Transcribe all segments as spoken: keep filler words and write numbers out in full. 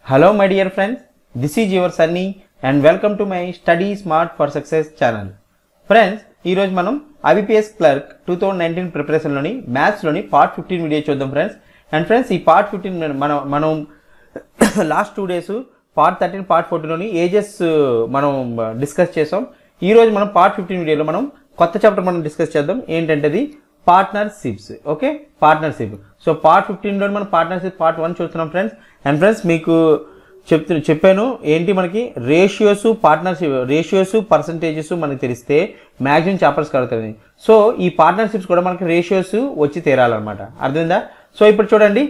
Hello my dear friends, this is your Sunny and welcome to my Study Smart for Success channel. Friends, ee roju manam I B P S Clerk twenty nineteen preparation loni maths loni part fifteen video chuddam friends. And friends, ee part fifteen manam manam last two days part thirteen part fourteen loni ages manam discuss chesam. Ee roju manam part fifteen video lo manam kotta chapter manam discuss cheddam entante adi partnerships. Okay, partnership. So part fifteen లో మనం partnership part one చూస్తున్నాం friends. And friends మీకు చెప్తు చెప్పాను ఏంటి మనకి ratios partnership ratios percentages మనకి తెలిస్తే మ్యాక్సిమం చాప్టర్స్ కలుగుతుంది. సో ఈ పార్ట్నర్షిప్స్ కూడా మనకి రేషియోస్ వచ్చి తీరాలన్నమాట. అర్థమైందా? సో ఇప్పుడు చూడండి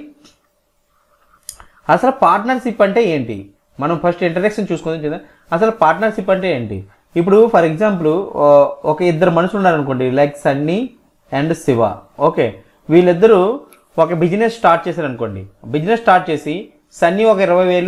అసలు పార్ట్నర్షిప్ అంటే ఏంటి, మనం ఫస్ట్ ఇంట్రడక్షన్ చూసుకుందాం కదా. అసలు పార్ట్నర్షిప్ అంటే ఏంటి? ఇప్పుడు ఫర్ ఎగ్జాంపుల్ ఒక ఇద్దరు మనుషులు ఉన్నారనుకోండి, like Sunny and Shiva. Okay, వీళ్ళిద్దరూ ఒక బిజినెస్ స్టార్ట్ చేశారు అనుకోండి. బిజినెస్ స్టార్ట్ చేసి సన్నీ ఒక ఇరవై వేలు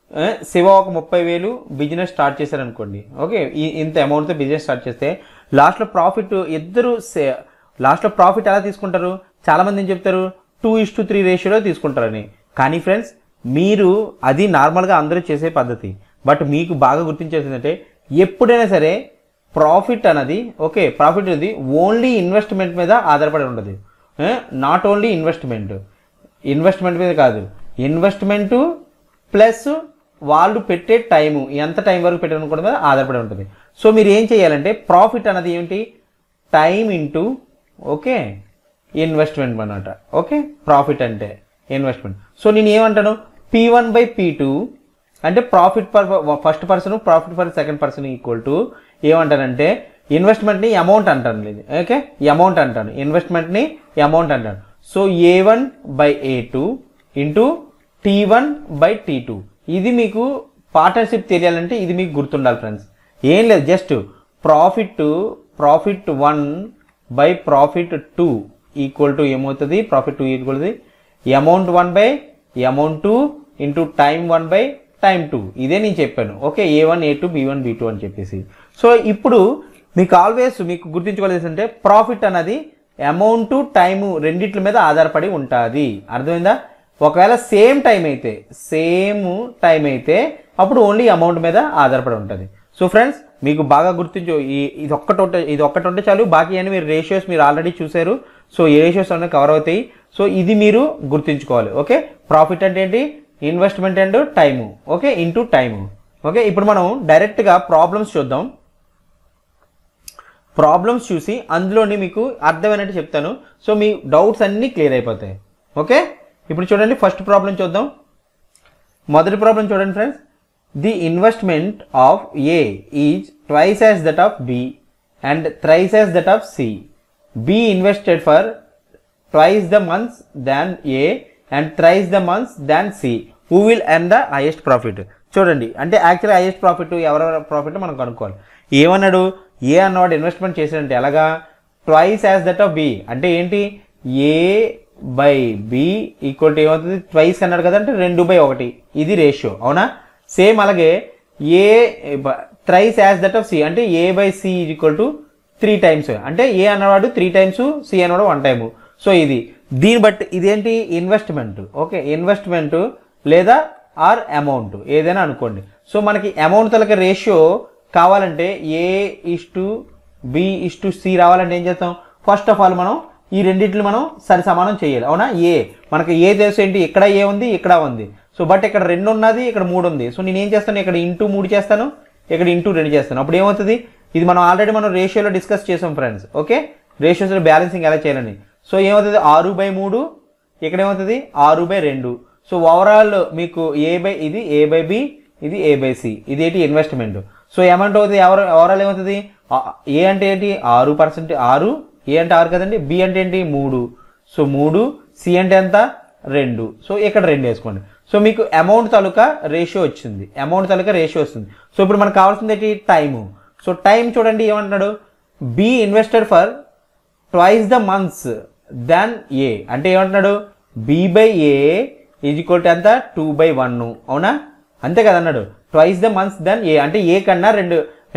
శివ ఒక ముప్పై వేలు బిజినెస్ స్టార్ట్ చేశారు అనుకోండి. ఓకే, ఈ ఇంత అమౌంట్తో బిజినెస్ స్టార్ట్ చేస్తే లాస్ట్లో ప్రాఫిట్ ఇద్దరు లాస్ట్లో ప్రాఫిట్ ఎలా తీసుకుంటారు? చాలామంది ఏం చెప్తారు, టూ ఇస్ టు త్రీ రేషియోలో తీసుకుంటారని. కానీ ఫ్రెండ్స్, మీరు అది నార్మల్గా అందరూ చేసే పద్ధతి. బట్ మీకు బాగా గుర్తించేసిందంటే ఎప్పుడైనా సరే ప్రాఫిట్ అన్నది ఓకే ప్రాఫిట్ అనేది ఓన్లీ ఇన్వెస్ట్మెంట్ మీద ఆధారపడి ఉంటుంది. నాట్ ఓన్లీ ఇన్వెస్ట్మెంట్ ఇన్వెస్ట్మెంట్ మీద కాదు, ఇన్వెస్ట్మెంటు ప్లస్ వాళ్ళు పెట్టే టైము, ఎంత టైం వరకు పెట్టాలనుకోవడం మీద ఆధారపడి ఉంటుంది. సో మీరు ఏం చేయాలంటే ప్రాఫిట్ అన్నది ఏమిటి, టైం ఇంటూ ఓకే ఇన్వెస్ట్మెంట్ అన్నమాట. ఓకే, ప్రాఫిట్ అంటే ఇన్వెస్ట్మెంట్. సో నేను ఏమంటాను, P one by P two అంటే profit per first person profit per second person equal to ఏమంటానంటే ఇన్వెస్ట్మెంట్ని అమౌంట్ అంటాను. లేదు ఓకే, అమౌంట్ అంటాను, ఇన్వెస్ట్మెంట్ని అమౌంట్ అంటాను. So A one by A two into T one by T two. ఇది మీకు పార్ట్నర్షిప్ తెలియాలంటే ఇది మీకు గుర్తుండాలి ఫ్రెండ్స్. ఏం లేదు, just profit profit one by profit two equal to ఏమవుతుంది, profit two equal to amount one by amount two into time one by time two. ఇదే నేను చెప్పాను. Okay, A one A two B one B two అని చెప్పేసి. So ఇప్పుడు మీకు always మీకు గుర్తించుకోవాల్సి అంటే ప్రాఫిట్ అన్నది అమౌంట్ టైము రెండిట్ల మీద ఆధారపడి ఉంటుంది. అర్థమైందా? ఒకవేళ సేమ్ టైం అయితే సేమ్ టైం అయితే అప్పుడు ఓన్లీ అమౌంట్ మీద ఆధారపడి ఉంటుంది. సో ఫ్రెండ్స్, మీకు బాగా గుర్తించు ఈ ఇది ఒక్కటి ఇది ఒక్కటి ఉంటే చాలు. బాకీ అని మీరు రేషియోస్ మీరు ఆల్రెడీ చూసారు. సో ఏ రేషియోస్ అనేవి కవర్ అవుతాయి. సో ఇది మీరు గుర్తుంచుకోవాలి. ఓకే, ప్రాఫిట్ అంటే ఏంటి, investment and time okay into time. Okay, ఇప్పుడు మనం డైరెక్ట్గా ప్రాబ్లమ్స్ చూద్దాం. ప్రాబ్లమ్స్ చూసి అందులోని మీకు అర్థమైనట్టు చెప్తాను. సో మీ డౌట్స్ అన్నీ క్లియర్ అయిపోతాయి. ఓకే, ఇప్పుడు చూడండి ఫస్ట్ ప్రాబ్లం చూద్దాం. మొదటి ప్రాబ్లం చూడండి friends. The investment of A is twice as that of B and thrice as that of C. B invested for twice the months than A and thrice the months than C. Who will earn the highest profit. చూడండి, అంటే యాక్చువల్గా highest profit ఎవరెవరి profit మనం కనుక్కోవాలి. ఏమన్నాడు, ఏ అన్నవాడు investment చేసాడంటే ఎలాగా, twice as that of B అంటే ఏంటి, A by B equal to ఏమవుతుంది, ట్వైస్ అన్నాడు కదా, అంటే రెండు బై ఒకటి. ఇది రేషియో అవునా. సేమ్ అలాగే A thrice as that of C అంటే A by C equal to three times. అంటే ఏ అన్నవాడు త్రీ టైమ్స్, సి అన్నవాడు వన్ టైము. సో ఇది దీన్ని బట్టి ఇదేంటి ఇన్వెస్ట్మెంట్. ఓకే, ఇన్వెస్ట్మెంట్ లేదా ఆర్ అమౌంట్ ఏదైనా అనుకోండి. సో మనకి అమౌంట్ తలక రేషియో కావాలంటే A is to B is to C రావాలంటే ఏం చేస్తాం, ఫస్ట్ ఆఫ్ ఆల్ మనం ఈ రెండింటిని మనం సరి సమానం చేయాలి. అవునా, ఏ మనకి ఏ తెలుసు ఏంటి, ఇక్కడ ఏ ఉంది ఇక్కడ ఉంది. సో బట్ ఇక్కడ రెండు ఉన్నది, ఇక్కడ మూడు ఉంది. సో నేను ఏం చేస్తాను, ఇక్కడ ఇంటూ మూడు చేస్తాను, ఇక్కడ ఇంటూ రెండు చేస్తాను. అప్పుడు ఏమవుతుంది, ఇది మనం ఆల్రెడీ మనం రేషియోలో డిస్కస్ చేసాం ఫ్రెండ్స్. ఓకే, రేషియోస్లో బ్యాలెన్సింగ్ ఎలా చేయాలని. సో ఏమవుతుంది, ఆరు బై మూడు, ఇక్కడ ఏమవుతుంది ఆరు బై రెండు. సో ఓవరాల్ మీకు ఏ బై ఇది ఏ బై బి, ఇది ఏ బై సి, ఇది ఏంటి ఇన్వెస్ట్మెంట్. సో అమౌంట్ అవుతుంది ఎవరు ఓవరాల్ ఏమవుతుంది, ఏ అంటే ఏంటి ఆరు పర్సెంట్ ఆరు, ఏ అంటే ఆరు కదండి, బి అంటే ఏంటి మూడు, సో మూడు, సి అంటే ఎంత రెండు. సో ఇక్కడ రెండు వేసుకోండి. సో మీకు అమౌంట్ తాలూకా రేషియో వచ్చింది, అమౌంట్ తాలూకా రేషియో వస్తుంది. సో ఇప్పుడు మనకు కావాల్సింది ఏంటి, టైము. సో టైం చూడండి ఏమంటున్నాడు, B invested for twice the months than A అంటే ఏమంటున్నాడు, B by A is equal to ఎంత టూ బై వన్. అవునా, అంతే కదా అన్నాడు. Twice the months than A అంటే ఏ కన్నా రెండు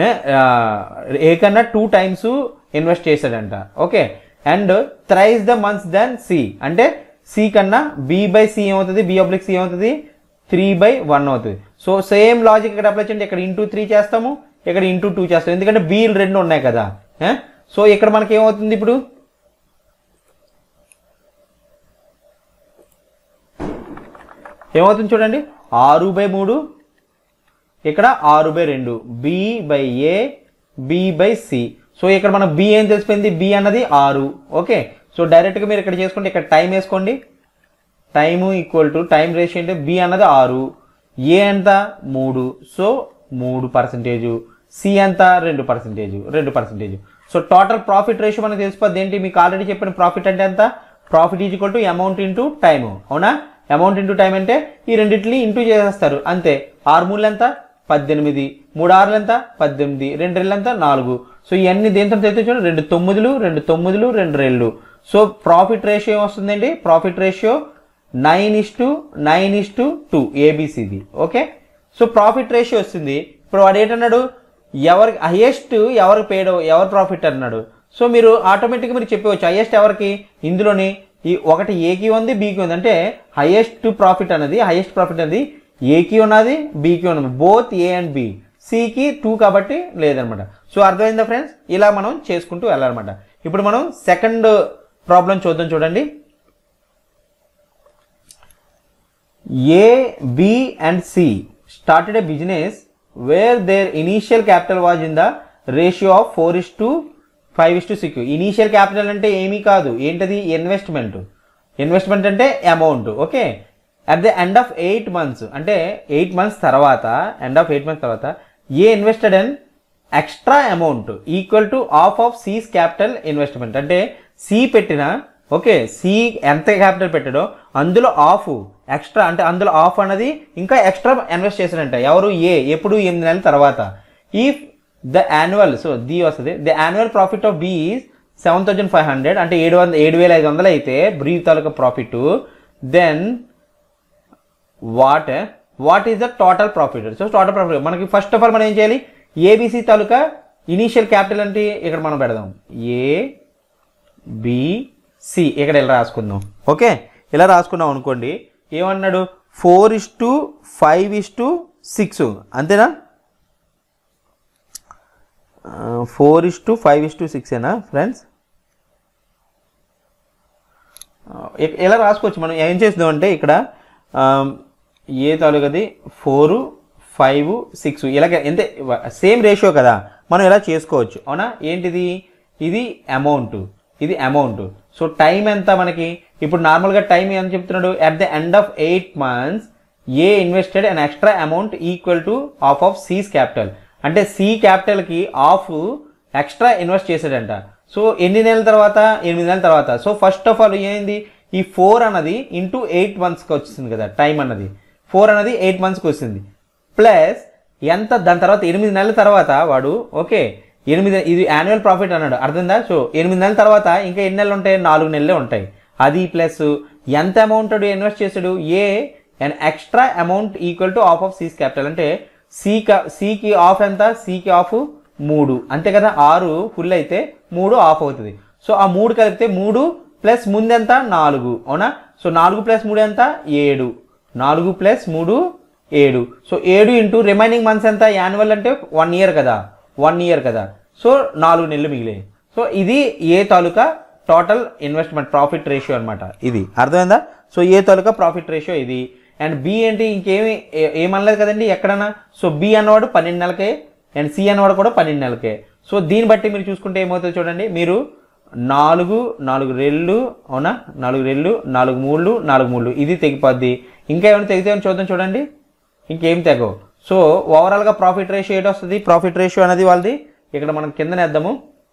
ఏ కన్నా టూ టైమ్స్ ఇన్వెస్ట్ చేశాడంట. Okay, and thrice the months than C అంటే సి కన్నా బి బై సి ఏమవుతుంది, బి ఆబ్లిక్ సి ఏమవుతుంది త్రీ బై వన్ అవుతుంది. సో సేమ్ లాజిక్ ఇక్కడ అప్లై చేయండి. ఇక్కడ ఇంటూ త్రీ చేస్తాము, ఇక్కడ ఇంటూ టూ చేస్తాము, ఎందుకంటే బీలు రెండు ఉన్నాయి కదా. సో ఇక్కడ మనకి ఏమవుతుంది, ఇప్పుడు ఏమవుతుంది చూడండి, ఆరు బై మూడు, ఇక్కడ ఆరు బై రెండు, B by A, B by C. So ఇక్కడ మనం బి ఏం తెలిసిపోయింది, బి అన్నది ఆరు. ఓకే, సో డైరెక్ట్గా మీరు ఇక్కడ చేసుకోండి, ఇక్కడ టైం వేసుకోండి. Time equal to time ratio అంటే బి అన్నది ఆరు, ఏ ఎంత మూడు, సో మూడు పర్సెంటేజు, సి ఎంత రెండు పర్సెంటేజు, రెండు percentage. So total profit ratio మనకు తెలిసిపోద్ది. ఏంటి మీకు ఆల్రెడీ చెప్పిన ప్రాఫిట్ అంటే ఎంత, profit is equal to amount into time. అవునా, అమౌంట్ ఇంటూ టైం అంటే ఈ రెండింటిని ఇంటూ చేసేస్తారు అంతే. ఆరు మూడు ఎంత పద్దెనిమిది, మూడు ఆరులు ఎంత పద్దెనిమిది, రెండు రెళ్ళు ఎంత నాలుగు. సో ఇవన్నీ దేంతో తెలితే చూడండి, రెండు తొమ్మిదిలు, రెండు తొమ్మిదిలు, రెండు రెళ్ళు. సో ప్రాఫిట్ రేషియో ఏమొస్తుందండి, profit ratio nine is to nine is to two ఏబిసిది. ఓకే, సో ప్రాఫిట్ రేషియో వస్తుంది. ఇప్పుడు వాడు ఏంటన్నాడు, ఎవరికి హైయెస్ట్ ఎవరు పేడ్ ఎవరు ప్రాఫిట్ అన్నాడు. సో మీరు ఆటోమేటిక్గా మీరు చెప్పవచ్చు హైయెస్ట్ ఎవరికి, ఇందులోని ఈ ఒకటి ఏకి ఉంది బీకి ఉంది, అంటే హైయెస్ట్ ప్రాఫిట్ అనేది హైయెస్ట్ ప్రాఫిట్ అనేది ఏకి ఉన్నది బీకి ఉన్నది, బోత్ ఏ అండ్ బి. సికి టూ కాబట్టి లేదనమాట. సో అర్థమైందా ఫ్రెండ్స్, ఇలా మనం చేసుకుంటూ వెళ్ళాలన్నమాట. ఇప్పుడు మనం సెకండ్ ప్రాబ్లం చూద్దాం. చూడండి, A, B and C started a business where their initial capital was in the ratio of four is to five is to six. Initial capital అంటే ఏమీ కాదు, ఏంటది ఇన్వెస్ట్మెంట్. ఇన్వెస్ట్మెంట్ అంటే amount. Okay, at the end of eight months అంటే eight months తర్వాత end of eight months తర్వాత A invested and extra amount equal to half of C's capital investment. అంటే C పెట్టిన ఓకే సి ఎంత capital పెట్టాడో అందులో of extra, అంటే అందులో ఆఫ్ అన్నది ఇంకా ఎక్స్ట్రా ఇన్వెస్ట్ చేశాడంట. ఎవరు, ఏ. ఎప్పుడు ఎనిమిది నెలల తర్వాత. ఇఫ్ ద యాన్యువల్, సో ది వస్తుంది, the annual profit of B is seven thousand five hundred అంటే ఏడు వందల ఏడు వేల ఐదు వందలు అయితే బ్రీ తాలూకా profit, then what what is the total profit. So total profit మనకి ఫస్ట్ ఆఫ్ ఆల్ మనం ఏం చేయాలి, ఏబిసి తాలూకా ఇనీషియల్ క్యాపిటల్ అంటే ఇక్కడ మనం పెడదాం ఏ బి సి, ఇక్కడ ఇలా రాసుకుందాం. ఓకే, ఇలా రాసుకున్నాం అనుకోండి, ఏమన్నాడు four is to five is to six, అంతేనా, four is to five is to six ఏనా ఫ్రెండ్స్. ఎలా రాసుకోవచ్చు మనం, ఏం చేద్దాం అంటే ఇక్కడ ఏ తాలూకది ఫోరు ఫైవ్ సిక్స్ ఇలాగ ఎంత సేమ్ రేషియో కదా, మనం ఇలా చేసుకోవచ్చు. అవునా, ఏంటిది ఇది అమౌంట్, ఇది అమౌంట్. సో టైం ఎంత మనకి, ఇప్పుడు నార్మల్గా టైం ఎంత చెప్తున్నాడు, at the end of eight months A invested and extra amount equal to half of C's capital. అంటే సి క్యాపిటల్కి హాఫ్ ఎక్స్ట్రా ఇన్వెస్ట్ చేశాడంట. సో ఎన్ని నెలల తర్వాత, ఎనిమిది నెలల తర్వాత. సో ఫస్ట్ ఆఫ్ ఆల్ ఏంది, ఈ ఫోర్ అన్నది ఇంటూ ఎయిట్ మంత్స్కి వచ్చింది కదా టైం అన్నది, ఫోర్ అన్నది ఎయిట్ మంత్స్కి వచ్చింది, ప్లస్ ఎంత దాని తర్వాత ఎనిమిది నెలల తర్వాత వాడు ఓకే ఎనిమిది, ఇది యాన్యువల్ ప్రాఫిట్ అన్నాడు, అర్థందా. సో ఎనిమిది నెలల తర్వాత ఇంకా ఎన్ని నెలలు ఉంటాయి, నాలుగు నెలలే ఉంటాయి. అది ప్లస్ ఎంత అమౌంట్ ఇన్వెస్ట్ చేశాడు, A and extra amount equal to half of C's capital. అంటే సి సికి ఆఫ్ ఎంత, సికి ఆఫ్ మూడు, అంతే కదా, ఆరు ఫుల్ అయితే మూడు ఆఫ్ అవుతుంది. సో ఆ మూడు కలిపితే మూడు ప్లస్ ముందు ఎంత నాలుగు, అవునా. సో నాలుగు ప్లస్ మూడు ఎంత ఏడు, నాలుగు ప్లస్ మూడు ఏడు. సో ఏడు ఇంటూ రిమైనింగ్ మంత్స్ ఎంత, యాన్యువల్ అంటే వన్ ఇయర్ కదా, వన్ ఇయర్ కదా, సో నాలుగు నెలలు మిగిలాయి. సో ఇది ఏ తాలూకా టోటల్ ఇన్వెస్ట్మెంట్ ప్రాఫిట్ రేషియో అనమాట, ఇది అర్థమైందా. సో ఏ తాలూకా ప్రాఫిట్ రేషియో ఇది. అండ్ బి ఏంటి, ఇంకేమి ఏమనలేదు కదండి ఎక్కడన్నా. సో బి అన్నవాడు పన్నెండు నెలలకే అండ్ సి అన్నవాడు కూడా పన్నెండు నెలలకే. సో దీన్ని బట్టి మీరు చూసుకుంటే ఏమవుతుంది చూడండి, మీరు నాలుగు నాలుగు రెళ్ళు, అవునా, నాలుగు రెళ్ళు, నాలుగు మూడు నాలుగు మూడు ఇది తెగిపోద్ది. ఇంకా ఏమైనా తెగితే చూద్దాం చూడండి, ఇంకేం తెగవు. సో ఓవరాల్గా ప్రాఫిట్ రేషియో ఏంటి వస్తుంది, ప్రాఫిట్ రేషియో అనేది వాళ్ళది ఇక్కడ మనం కిందనేద్దాము,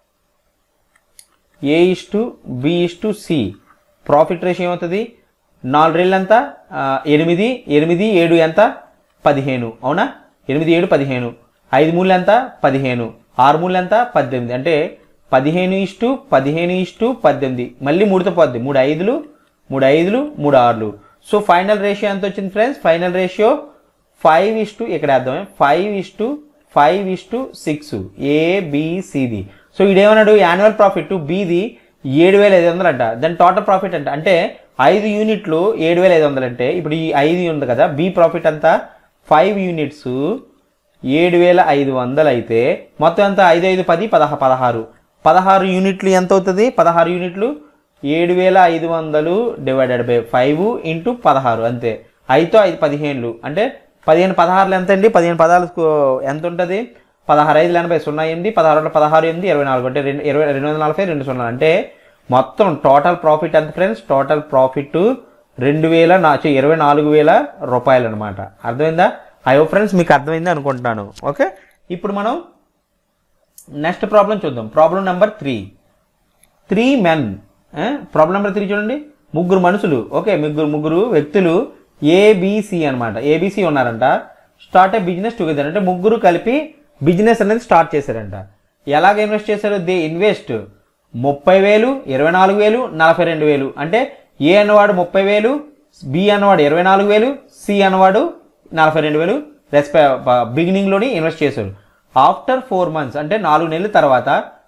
A is to B is to C. Profit ratio ఏమవుతుంది, నాలుగు రెళ్ళు ఎంత ఎనిమిది, ఎనిమిది ఏడు ఎంత పదిహేను, అవునా, ఎనిమిది ఏడు పదిహేను, ఐదు మూడు ఎంత పదిహేను, ఆరు మూడు ఎంత పద్దెనిమిది, అంటే పదిహేను ఇస్టు పదిహేను ఇస్టు పద్దెనిమిది, మళ్ళీ మూడుతో పోద్ది, మూడు ఐదులు మూడు ఐదులు మూడు ఆరులు. సో ఫైనల్ రేషియో ఎంత వచ్చింది friends, final ratio five is to ఇక్కడ వేద్దాం, five is to five is to six ఏబిసిది. సో ఇదేమన్నాడు, యాన్యువల్ ప్రాఫిట్ బిది ఏడు వేల ఐదు వందలు అంట, దాని టోటల్ ప్రాఫిట్ అంట, అంటే ఐదు యూనిట్లు ఏడు వేల ఐదు వందలు అంటే ఇప్పుడు ఈ ఐదు ఉంది కదా, బి ప్రాఫిట్ అంతా ఫైవ్ యూనిట్స్ ఏడు వేల ఐదు వందలు అయితే మొత్తం అంతా ఐదు ఐదు పది పదహా పదహారు పదహారు యూనిట్లు ఎంత అవుతుంది? పదహారు యూనిట్లు ఏడు వేల ఐదు వందలు డివైడెడ్ బై ఫైవ్ ఇంటూ పదహారు అంతే. ఐదుతో ఐదు పదిహేనులు అంటే పదిహేను పదహారులు ఎంత అండి? పదిహేను పదహారు ఎంత ఉంటుంది? పదహారు ఐదు ఎనభై సున్నా ఎనిమిది పదహారు పదహారు ఎనిమిది ఇరవై నాలుగు అంటే రెండు ఇరవై రెండు వందల నలభై రెండు సున్నా అంటే మొత్తం టోటల్ ప్రాఫిట్ ఎంత ఫ్రెండ్స్? టోటల్ ప్రాఫిట్ రెండు వేల నా ఇరవై నాలుగు వేల రూపాయలు అనమాట. అర్థమైందా? అయ్యో ఫ్రెండ్స్ మీకు అర్థమైంది అనుకుంటున్నాను. ఓకే, ఇప్పుడు మనం నెక్స్ట్ ప్రాబ్లం చూద్దాం. Problem number three. Three men. Problem number three చూడండి, ముగ్గురు మనుషులు. ఓకే, ముగ్గురు ముగ్గురు వ్యక్తులు ఏబిసి అనమాట. ఏబిసి ఉన్నారంట. స్టార్ట్ ఏ బిజినెస్ టుగెదర్ అంటే ముగ్గురు కలిపి బిజినెస్ అనేది స్టార్ట్ చేశారంట. ఎలాగ ఇన్వెస్ట్ చేశారు? దే ఇన్వెస్ట్ ముప్పై వేలు ఇరవై నాలుగు వేలు నలభై రెండు వేలు అంటే ఏ అన్నవాడు ముప్పై వేలు, బి అన్నవాడు ఇరవై నాలుగు వేలు, సి అన్నవాడు నలభై రెండు వేలు రెస్పె బిగినింగ్లోని ఇన్వెస్ట్ చేశారు. ఆఫ్టర్ ఫోర్ మంత్స్ అంటే నాలుగు నెలల తర్వాత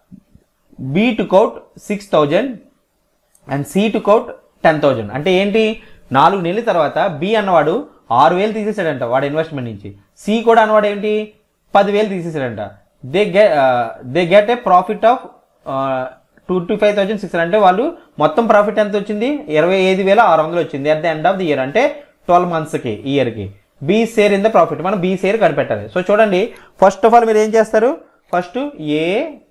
B took out six thousand and C took out ten thousand అంటే ఏంటి? నాలుగు నెలల తర్వాత బి అన్నవాడు ఆరు వేలు తీసేసాడంట వాడు ఇన్వెస్ట్మెంట్ నుంచి. సి కూడా అన్నవాడు ఏంటి? పదివేలు తీసేసాడంట. They get they get a profit of twenty five thousand six అంటే వాళ్ళు మొత్తం ప్రాఫిట్ ఎంత వచ్చింది? ఇరవై ఐదు వేల ఆరు వందలు వచ్చింది at the end of the year అంటే ట్వెల్వ్ మంత్స్కి ఇయర్కి. B share in the profit మనం బి షేర్ కనిపెట్టాలి. సో చూడండి, ఫస్ట్ ఆఫ్ ఆల్ మీరు ఏం చేస్తారు? ఫస్ట్ ఏ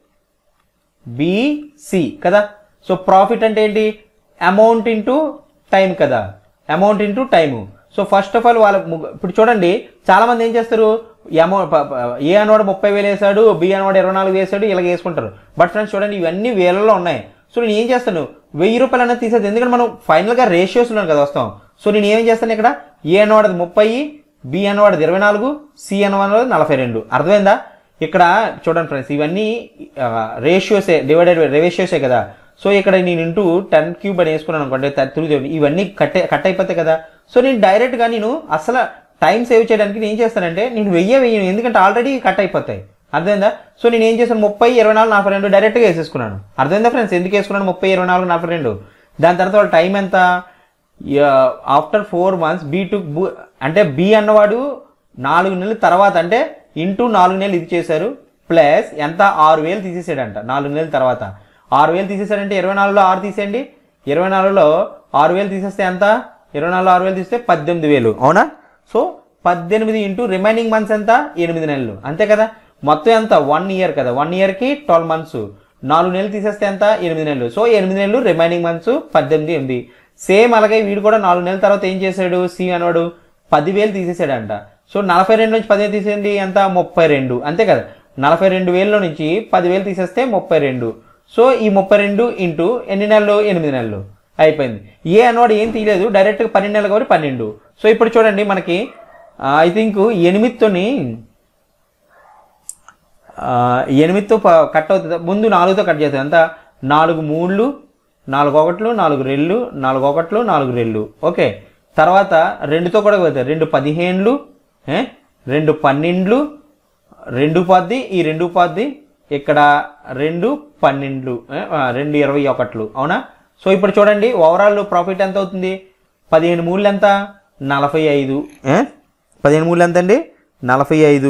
బి సి కదా. సో ప్రాఫిట్ అంటే ఏంటి? అమౌంట్ ఇంటూ టైం కదా, amount into time. So first of all వాళ్ళ ఇప్పుడు చూడండి, చాలా మంది ఏం చేస్తారు? అమౌంట్ ఏ అన్నవాడు ముప్పై వేలు వేసాడు, బి అన్నవాడు ఇరవై నాలుగు వేసాడు, ఇలా వేసుకుంటారు. బట్ ఫ్రెండ్స్ చూడండి, ఇవన్నీ వేలలో ఉన్నాయి. సో నేను ఏం చేస్తాను? వెయ్యి రూపాయలు అనేది తీసేది, ఎందుకంటే మనం ఫైనల్గా రేషియోస్ ఉన్నాను కదా వస్తాం. సో నేను ఏం చేస్తాను? ఇక్కడ ఏ అన్నవాడది ముప్పై, బి అన్నవాడది ఇరవై నాలుగు, సి అన్నవాడది నలభై రెండు. అర్థమైందా? ఇక్కడ చూడండి ఫ్రెండ్స్, ఇవన్నీ రేషియోసే, డివైడెడ్ రేషియోసే కదా. సో ఇక్కడ నేను ఇంటూ టెన్ క్యూబ్ అని వేసుకున్నాను అనుకోండి, తిరిగి ఇవన్నీ కట్ కట్ అయిపోతాయి కదా. సో నేను డైరెక్ట్గా నేను అసలు టైం సేవ్ చేయడానికి నేను ఏం చేస్తానంటే నేను వెయ్యే వెయ్యను, ఎందుకంటే ఆల్రెడీ కట్ అయిపోతాయి. అర్థమైందా? సో నేను ఏం చేస్తాను? ముప్పై ఇరవై నాలుగు నలభై రెండు డైరెక్ట్గా వేసేసుకున్నాను. అర్థమైందా ఫ్రెండ్స్? ఎందుకు వేసుకున్నాను ముప్పై ఇరవై నాలుగు నలభై రెండు? దాని తర్వాత వాళ్ళ టైం ఎంత? After four months B to అంటే బి అన్నవాడు నాలుగు నెలల తర్వాత అంటే ఇంటూ నాలుగు నెలలు ఇది చేశారు, ప్లస్ ఎంత? ఆరు వేలు తీసేసాడంట నాలుగు నెలల తర్వాత. ఆరు వేలు తీసేసాడంటే ఇరవై నాలుగులో ఆరు తీసేయండి, ఇరవై నాలుగులో ఆరు వేలు తీసేస్తే ఎంత? ఇరవై నాలుగులో ఆరు వేలు తీస్తే పద్దెనిమిది వేలు అవునా? సో పద్దెనిమిది ఇంటూ రిమైనింగ్ మంత్స్ ఎంత? ఎనిమిది నెలలు అంతే కదా. మొత్తం ఎంత? వన్ ఇయర్ కదా, వన్ ఇయర్కి ట్వెల్వ్ మంత్స్. నాలుగు నెలలు తీసేస్తే ఎంత? ఎనిమిది నెలలు. సో ఎనిమిది నెలలు రిమైనింగ్ మంత్స్ పద్దెనిమిది ఎనిమిది. సేమ్ అలాగే వీడు కూడా నాలుగు నెలల తర్వాత ఏం చేశాడు? సి అన్నాడు పదివేలు తీసేసాడంట. సో నలభై రెండు నుంచి పదివేలు తీసేయండి ఎంత? ముప్పై రెండు అంతే కదా. నలభై రెండు వేలలో నుంచి పదివేలు తీసేస్తే ముప్పై రెండు. సో ఈ ముప్పై రెండు ఇంటూ ఎన్ని నెలలు? ఎనిమిది నెలలు అయిపోయింది. ఏ అన్నవాడు ఏం తీయలేదు, డైరెక్ట్గా పన్నెండు నెలలు కాబట్టి పన్నెండు. సో ఇప్పుడు చూడండి, మనకి ఐ థింక్ ఎనిమిదితోని ఎనిమిదితో కట్ అవుతుంది, ముందు నాలుగుతో కట్ చేస్తుంది. అంతా నాలుగు మూడులు, నాలుగు ఒకట్లు, నాలుగు రెళ్ళు, నాలుగు ఒకట్లు, నాలుగు రెళ్ళు. ఓకే, తర్వాత రెండుతో కూడా పోతాయి, రెండు పదిహేనులు, రెండు పన్నెండులు, రెండు పద్ది, ఈ రెండు పద్ది, ఇక్కడ రెండు పన్నెండులు, రెండు ఇరవై ఒకట్లు అవునా. సో ఇప్పుడు చూడండి, ఓవరాల్ ప్రాఫిట్ ఎంత అవుతుంది? పదిహేను మూడులు ఎంత? నలభై ఐదు. పదిహేను మూడులు ఎంత అండి? నలభై ఐదు.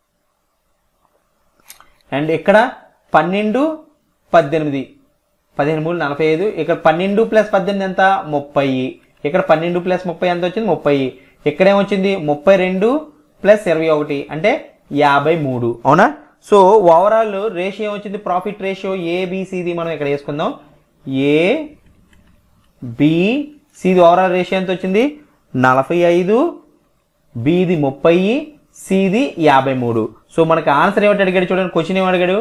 అండ్ ఇక్కడ పన్నెండు పద్దెనిమిది, పదిహేను మూడు నలభై ఐదు. ఇక్కడ పన్నెండు ప్లస్ పద్దెనిమిది ఎంత? ముప్పై. ఇక్కడ పన్నెండు ప్లస్ ముప్పై ఎంత వచ్చింది? ముప్పై. ఇక్కడేమొచ్చింది? ముప్పై రెండు ప్లస్ ఇరవై ఒకటి అంటే యాభై మూడు అవునా. సో ఓవరాల్ రేషియో వచ్చింది, ప్రాఫిట్ రేషియో ఏబిసిది మనం ఇక్కడ వేసుకుందాం. ఏ బిసిది ఓవరాల్ రేషియో ఎంత వచ్చింది? నలభై ఐదు, బిది ముప్పై, సిది యాభై మూడు. సో మనకి ఆన్సర్ ఏమిటి అడిగాడు చూడండి, క్వశ్చన్ ఏమి అడిగాడు?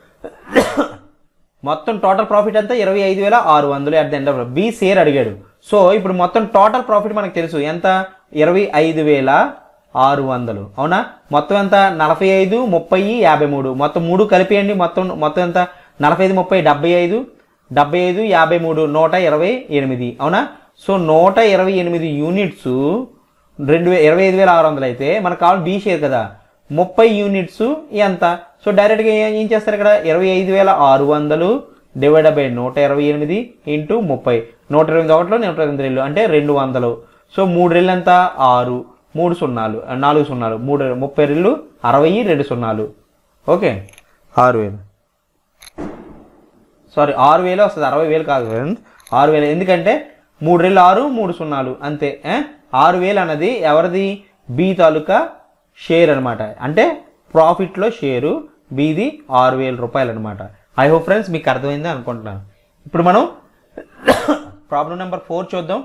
మొత్తం టోటల్ ప్రాఫిట్ అంతా ఇరవై ఐదు వేల ఆరు వందలు at the end of B share అడిగాడు. సో ఇప్పుడు మొత్తం టోటల్ ప్రాఫిట్ మనకు తెలుసు ఎంత? ఇరవై ఐదు వేల ఆరు వందలు అవునా. మొత్తం ఎంత? నలభై ఐదు, ముప్పై, యాభై మూడు. మొత్తం మూడు కలిపియండి. మొత్తం మొత్తం ఎంత? నలభై ఐదు, ముప్పై, డెబ్బై ఐదు, డెబ్బై ఐదు, యాభై మూడు, నూట ఇరవై ఎనిమిది అవునా. సో నూట ఇరవై ఎనిమిది యూనిట్స్ రెండు వే ఇరవై ఐదు వేల ఆరు వందలు అయితే మనకు కావాలి బి షేర్ కదా, ముప్పై యూనిట్స్ ఎంత? సో డైరెక్ట్గా ఏం చేస్తారు ఇక్కడ? ఇరవై ఐదు వేల ఆరు వందలు డివైడ్ బై నూట ఇరవై ఎనిమిది ఇంటూ ముప్పై నూట ఇరవై ఒకటిలో నూట ఇరవై రెళ్ళు అంటే రెండు వందలు. సో మూడు రెళ్ళు ఎంత ఆరు, మూడు సున్నాలు నాలుగు సున్నాలు మూడు ముప్పై రెళ్ళు అరవై రెండు సున్నాలు. ఓకే ఆరు వేలు సారీ ఆరు వేలు వస్తుంది, అరవై వేలు కాదు ఫ్రెండ్స్, ఆరు వేలు. ఎందుకంటే మూడు రెళ్ళు ఆరు మూడు సున్నాలు అంతే. ఆరు వేలు అన్నది ఎవరిది? బి తాలూకా షేర్ అనమాట, అంటే ప్రాఫిట్లో షేరు బిది ఆరు వేల రూపాయలు అనమాట. ఐ హోప్ ఫ్రెండ్స్ మీకు అర్థమైంది అనుకుంటున్నాను. ఇప్పుడు మనం ప్రాబ్లం నెంబర్ ఫోర్ చూద్దాం.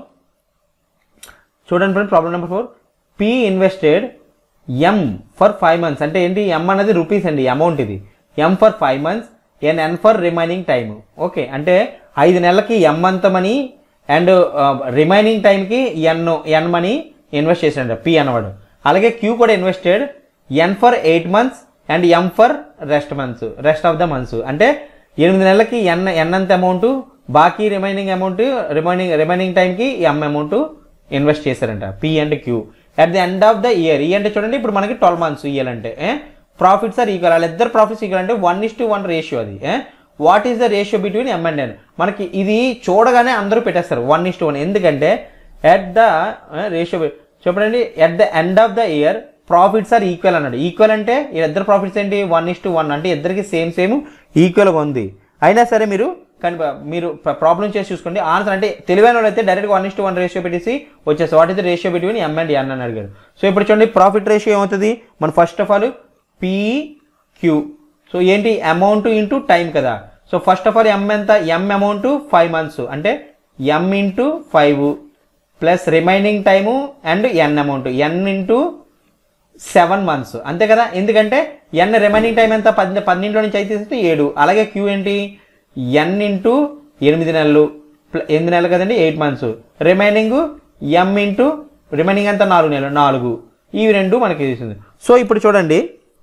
చూడండి friends, problem number four. P invested M for five months, అంటే ఏంటి? ఎం అన్నది రూపీస్ అండి, అమౌంట్ ఇది. M for five months N N for remaining time. Okay, అంటే ఐదు నెలలకి ఎం అంత మనీ అండ్ రిమైనింగ్ టైంకి ఎన్ ఎన్ మనీ ఇన్వెస్ట్ చేసాడు పి అన్నవాడు. అలాగే క్యూ కూడా invested N for eight months and M for rest months rest of the months, అంటే ఎనిమిది నెలలకి ఎన్ ఎన్ అంత అమౌంట్, బాకీ రిమైనింగ్ అమౌంట్ రిమైనింగ్ రిమైనింగ్ టైంకి ఎం అమౌంట్ ఇన్వెస్ట్ చేశారంట P and Q. At the end of the year, ఈ అంటే చూడండి ఇప్పుడు మనకి ట్వెల్వ్ మంత్స్ ఇయ్యాలంటే ప్రాఫిట్స్ ఆర్ ఈక్వల్, వాళ్ళిద్దరు ప్రాఫిట్స్ ఈక్వల్ అంటే one is to one ratio అది. What is the ratio between M and N? మనకి ఇది చూడగానే అందరూ పెట్టేస్తారు వన్ ఇస్ టు వన్, ఎందుకంటే ఎట్ ద రేషియో చెప్పండి at the end of the year profits are equal అన్నాడు. ఈక్వల్ అంటే ఇద్దరు ప్రాఫిట్స్ ఏంటి? వన్ ఇస్ టు వన్, అంటే ఇద్దరికి సేమ్ సేమ్ ఈక్వల్గా ఉంది. అయినా సరే మీరు కానీ మీరు ప్రాబ్లం చేసి చూసుకోండి. ఆన్సర్ అంటే తెలివైన వాళ్ళు అయితే డైరెక్ట్గా one is to one ratio పెట్టేసి వచ్చేసి what is the ratio between M and N అని అడిగాడు. సో ఇప్పుడు చూడండి ప్రాఫిట్ రేషియో ఏమవుతుంది? మన first of all P Q, so ఏంటి? అమౌంట్ ఇంటూ టైం కదా. So first of all M ఎంత? ఎం అమౌంట్ ఫైవ్ మంత్స్, అంటే M into five plus remaining time and N amount N into seven months అంతే కదా. ఎందుకంటే ఎన్ remaining time ఎంత? పది పన్నెండులో నుంచి అయితే తీసేస్తే ఏడు. అలాగే క్యూ ఏంటి? ఎన్ ఇంటూ ఎనిమిది నెలలు ఎనిమిది నెలలు కదండి, eight months. Remaining M into remaining ఎంత? నాలుగు నెలలు నాలుగు. ఇవి రెండు మనకి తెలిసింది. సో ఇప్పుడు చూడండి,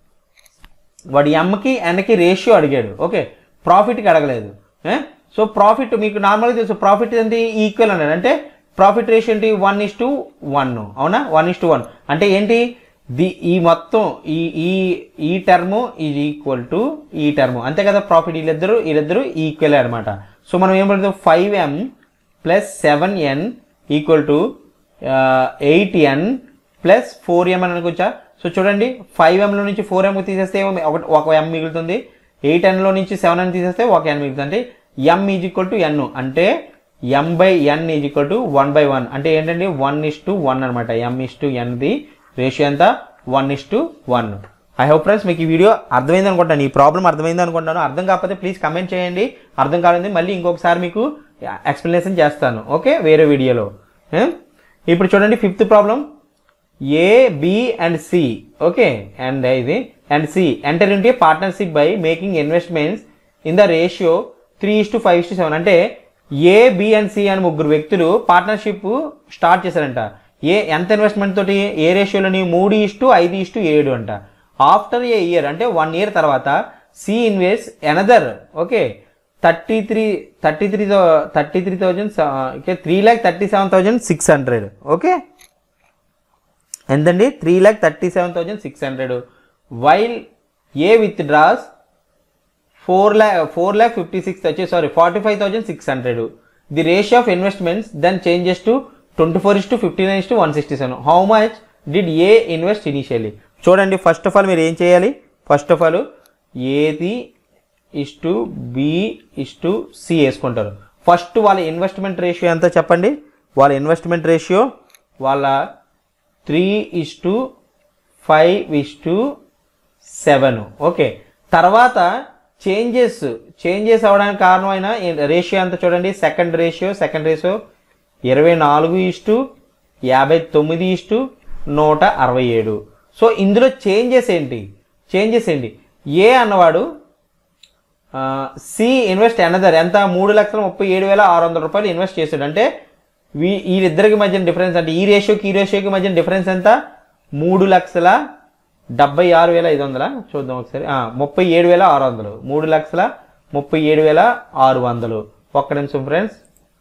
వాడు ఎంకి ఎన్కి రేషియో అడిగాడు. ఓకే, ప్రాఫిట్కి అడగలేదు. సో ప్రాఫిట్ మీకు నార్మల్గా తెలుసు, ప్రాఫిట్ ఏంటి? ఈక్వల్ అన్నాడు, అంటే ప్రాఫిట్ రేషియో ఏంటి? One is to one. అవునా, వన్ ఇస్ టు వన్ అంటే ఏంటి? ది ఈ మొత్తం ఈ ఈ ఈ టర్మ్ ఈజ్ ఈక్వల్ టు ఈ టర్మ్ అంతే కదా. ప్రాఫిట్ వీళ్ళిద్దరు వీళ్ళిద్దరు ఈక్వల్ అనమాట. సో మనం ఏం పడుతుంది? Five M plus seven N equal to eight N plus four M అని అనుకోవచ్చా? సో చూడండి, ఫైవ్ ఎంలో నుంచి ఫోర్ ఎం తీసేస్తే ఒక ఒక ఎం మిగులుతుంది. ఎయిట్ ఎన్లో నుంచి సెవెన్ ఎన్ తీసేస్తే ఒక ఎన్ మిగులుతుంది. అంటే M is equal to N, అంటే M by N is equal to one by one, అంటే ఏంటంటే వన్ ఇస్ టు వన్ అనమాట. ఎం ఇస్ టు ఎన్ది రేషియో ఎంత? One is to one. I hope friends మీకు ఈ వీడియో అర్థమైంది అనుకుంటాను, ఈ ప్రాబ్లం అర్థమైంది అనుకుంటాను. అర్థం కాకపోతే ప్లీజ్ కమెంట్ చేయండి. అర్థం కాలేదు మళ్ళీ ఇంకొకసారి మీకు ఎక్స్ప్లెనేషన్ చేస్తాను, ఓకే, వేరే వీడియోలో. ఇప్పుడు చూడండి fifth problem. A B and C, okay, and ఇది and C enter into partnership by making investments in the ratio three is to five is to seven. అంటే ఏ బి అండ్ సి అని ముగ్గురు వ్యక్తులు partnership start చేశారంట. ఏ ఎంత investment తోటి? ఏ రేషియోలోని? మూడు is to ఐదు ఇస్టు ఏడు అంట. ఆఫ్టర్ ఏ ఇయర్ అంటే వన్ ఇయర్ తర్వాత C invest another, okay, thirty three thirty three thirty three thousand okay three lakh thirty seven thousand six hundred okay ఎంతండి? Three lakh thirty seven thousand six hundred while A withdraws four lakh four lakh fifty six వచ్చి sorry forty five thousand six hundred. The ratio of investments then changes to twenty four is to fifty nine is to one sixty seven. How much did A invest initially? చూడండి, first of all మీరు ఏం చేయాలి? First of all ఏది is to B is to C వేసుకుంటారు. First వాళ్ళ investment ratio ఎంత చెప్పండి? వాళ్ళ ఇన్వెస్ట్మెంట్ రేషియో వాళ్ళ three is to five is to seven okay. తర్వాత చేంజెస్ చేంజెస్ అవ్వడానికి కారణమైన రేషియో ఎంత చూడండి? సెకండ్ రేషియో సెకండ్ రేషియో ఇరవై నాలుగు ఇస్టు యాభై తొమ్మిది ఇస్టు నూట అరవై ఏడు. సో ఇందులో చేంజెస్ ఏంటి? చేంజెస్ ఏంటి? ఏ అన్నవాడు సి ఇన్వెస్ట్ అనదర్ ఎంత? మూడు లక్షల ముప్పై ఏడు వేల ఆరు వందల రూపాయలు ఇన్వెస్ట్ చేశాడు. అంటే వీ వీళ్ళిద్దరికి మధ్య డిఫరెన్స్ అంటే ఈ రేషియోకి ఈ రేషియోకి మధ్య డిఫరెన్స్ ఎంత? మూడు లక్షల డెబ్బై ఆరు వేల ఐదు వందల చూద్దాం ఒకసారి ముప్పై ఏడు వేల ఆరు వందలు మూడు లక్షల ముప్పై ఏడు వేల ఆరు వందలు ఒక్క నిమిషం ఫ్రెండ్స్.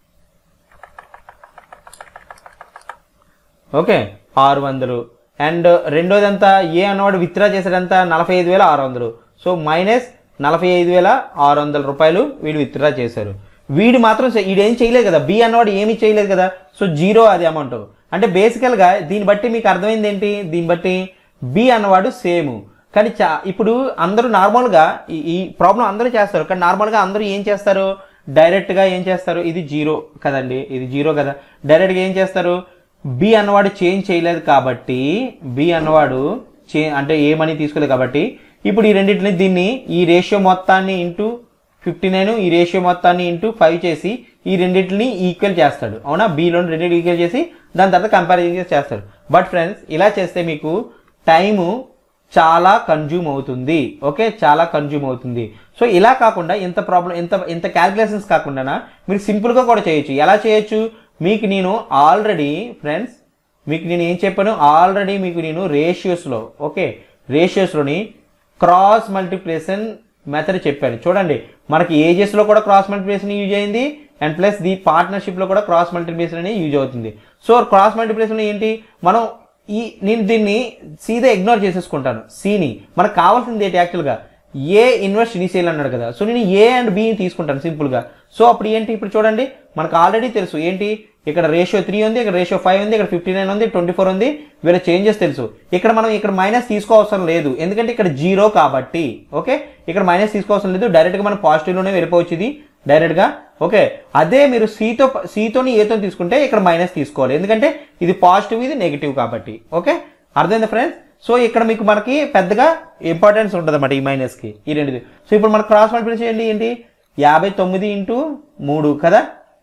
ఓకే, ఆరు వందలు. అండ్ రెండోది ఎంత? ఏ అన్నవాడు విత్డ్రా చేసేదంతా నలభై ఐదు వేల ఆరు వందలు. సో మైనస్ నలభై ఐదు వేల ఆరు వందల రూపాయలు వీడు విత్డ్రా చేశారు. వీడు మాత్రం వీడేం చేయలేదు కదా, బి అన్నవాడు ఏమీ చేయలేదు కదా, సో జీరో అది అమౌంట్. అంటే బేసికల్గా దీన్ని బట్టి మీకు అర్థమైంది ఏంటి, దీన్ని బట్టి బి అన్నవాడు సేమ్. కానీ చా ఇప్పుడు అందరూ నార్మల్గా ఈ ప్రాబ్లం అందరూ చేస్తారు, కానీ నార్మల్గా అందరూ ఏం చేస్తారు, డైరెక్ట్గా ఏం చేస్తారు, ఇది జీరో కదండి, ఇది జీరో కదా, డైరెక్ట్గా ఏం చేస్తారు, బి అన్నవాడు చేంజ్ చేయలేదు కాబట్టి, బి అన్నవాడు చే అంటే ఏ మనీ తీసుకోలేదు కాబట్టి ఇప్పుడు ఈ రెండింటిని దీన్ని ఈ రేషియో మొత్తాన్ని ఇంటూ ఫిఫ్టీ నైన్ ఈ రేషియో మొత్తాన్ని ఇంటూ ఫైవ్ చేసి ఈ రెండింటిని ఈక్వల్ చేస్తాడు. అవునా, బిలో రెండింటిని ఈక్వల్ చేసి దాని తర్వాత కంపారిజన్ చేస్తాడు. బట్ ఫ్రెండ్స్ ఇలా చేస్తే మీకు టైము చాలా కన్జ్యూమ్ అవుతుంది. ఓకే, చాలా కన్జ్యూమ్ అవుతుంది. సో ఇలా కాకుండా ఇంత ప్రాబ్లం ఇంత ఇంత క్యాల్కులేషన్స్ కాకుండా మీరు సింపుల్గా కూడా చేయొచ్చు. ఎలా చేయొచ్చు, మీకు నేను ఆల్రెడీ ఫ్రెండ్స్ మీకు నేను ఏం చెప్పాను, ఆల్రెడీ మీకు నేను రేషియోస్లో ఓకే రేషియోస్లోని క్రాస్ మల్టిప్లికేషన్ మెథడ్ చెప్పాను. చూడండి, మనకి ఏజెస్లో కూడా క్రాస్ మల్టిప్లికేషన్ యూజ్ అయింది అండ్ ప్లస్ ది పార్ట్నర్షిప్లో కూడా క్రాస్ మల్టిప్లికేషన్ అనేది యూజ్ అవుతుంది. సో క్రాస్ మల్టిప్లికేషన్ ఏంటి, మనం ఈ నేను దీన్ని సీదా ఇగ్నోర్ చేసేసుకుంటాను. సిని మనకు కావాల్సింది ఏంటి, యాక్చువల్గా ఏ ఇన్వెస్ట్ ఇనిషియల్ అన్నాడు కదా, సో నేను ఏ అండ్ బిని తీసుకుంటాను సింపుల్గా. సో అప్పుడు ఏంటి, ఇప్పుడు చూడండి మనకు ఆల్రెడీ తెలుసు ఏంటి, ఇక్కడ రేషియో త్రీ ఉంది, ఇక్కడ రేషియో ఫైవ్ ఉంది, ఇక్కడ ఫిఫ్టీ నైన్ ఉంది, ట్వంటీ ఫోర్ ఉంది, వీళ్ళ చేంజెస్ తెలుసు. ఇక్కడ మనం ఇక్కడ మైనస్ తీసుకోవసరం లేదు, ఎందుకంటే ఇక్కడ జీరో కాబట్టి. ఓకే, ఇక్కడ మైనస్ తీసుకోవసరం లేదు, డైరెక్ట్గా మనం పాజిటివ్లోనే వెళ్ళిపోవచ్చు ఇది డైరెక్ట్గా. ఓకే, అదే మీరు సీతో సీతోని ఏతో తీసుకుంటే ఇక్కడ మైనస్ తీసుకోవాలి, ఎందుకంటే ఇది పాజిటివ్ ఇది నెగిటివ్ కాబట్టి. ఓకే, అర్థమైందా ఫ్రెండ్స్? సో ఇక్కడ మీకు మనకి పెద్దగా ఇంపార్టెన్స్ ఉంటుంది అన్నమాట ఈ మైనస్కి, ఈ రెండుది. సో ఇప్పుడు మనకు క్రాస్ మల్టిప్లికేషన్ చేయండి ఏంటి, యాభై తొమ్మిది ఇంటూ మూడు కదా,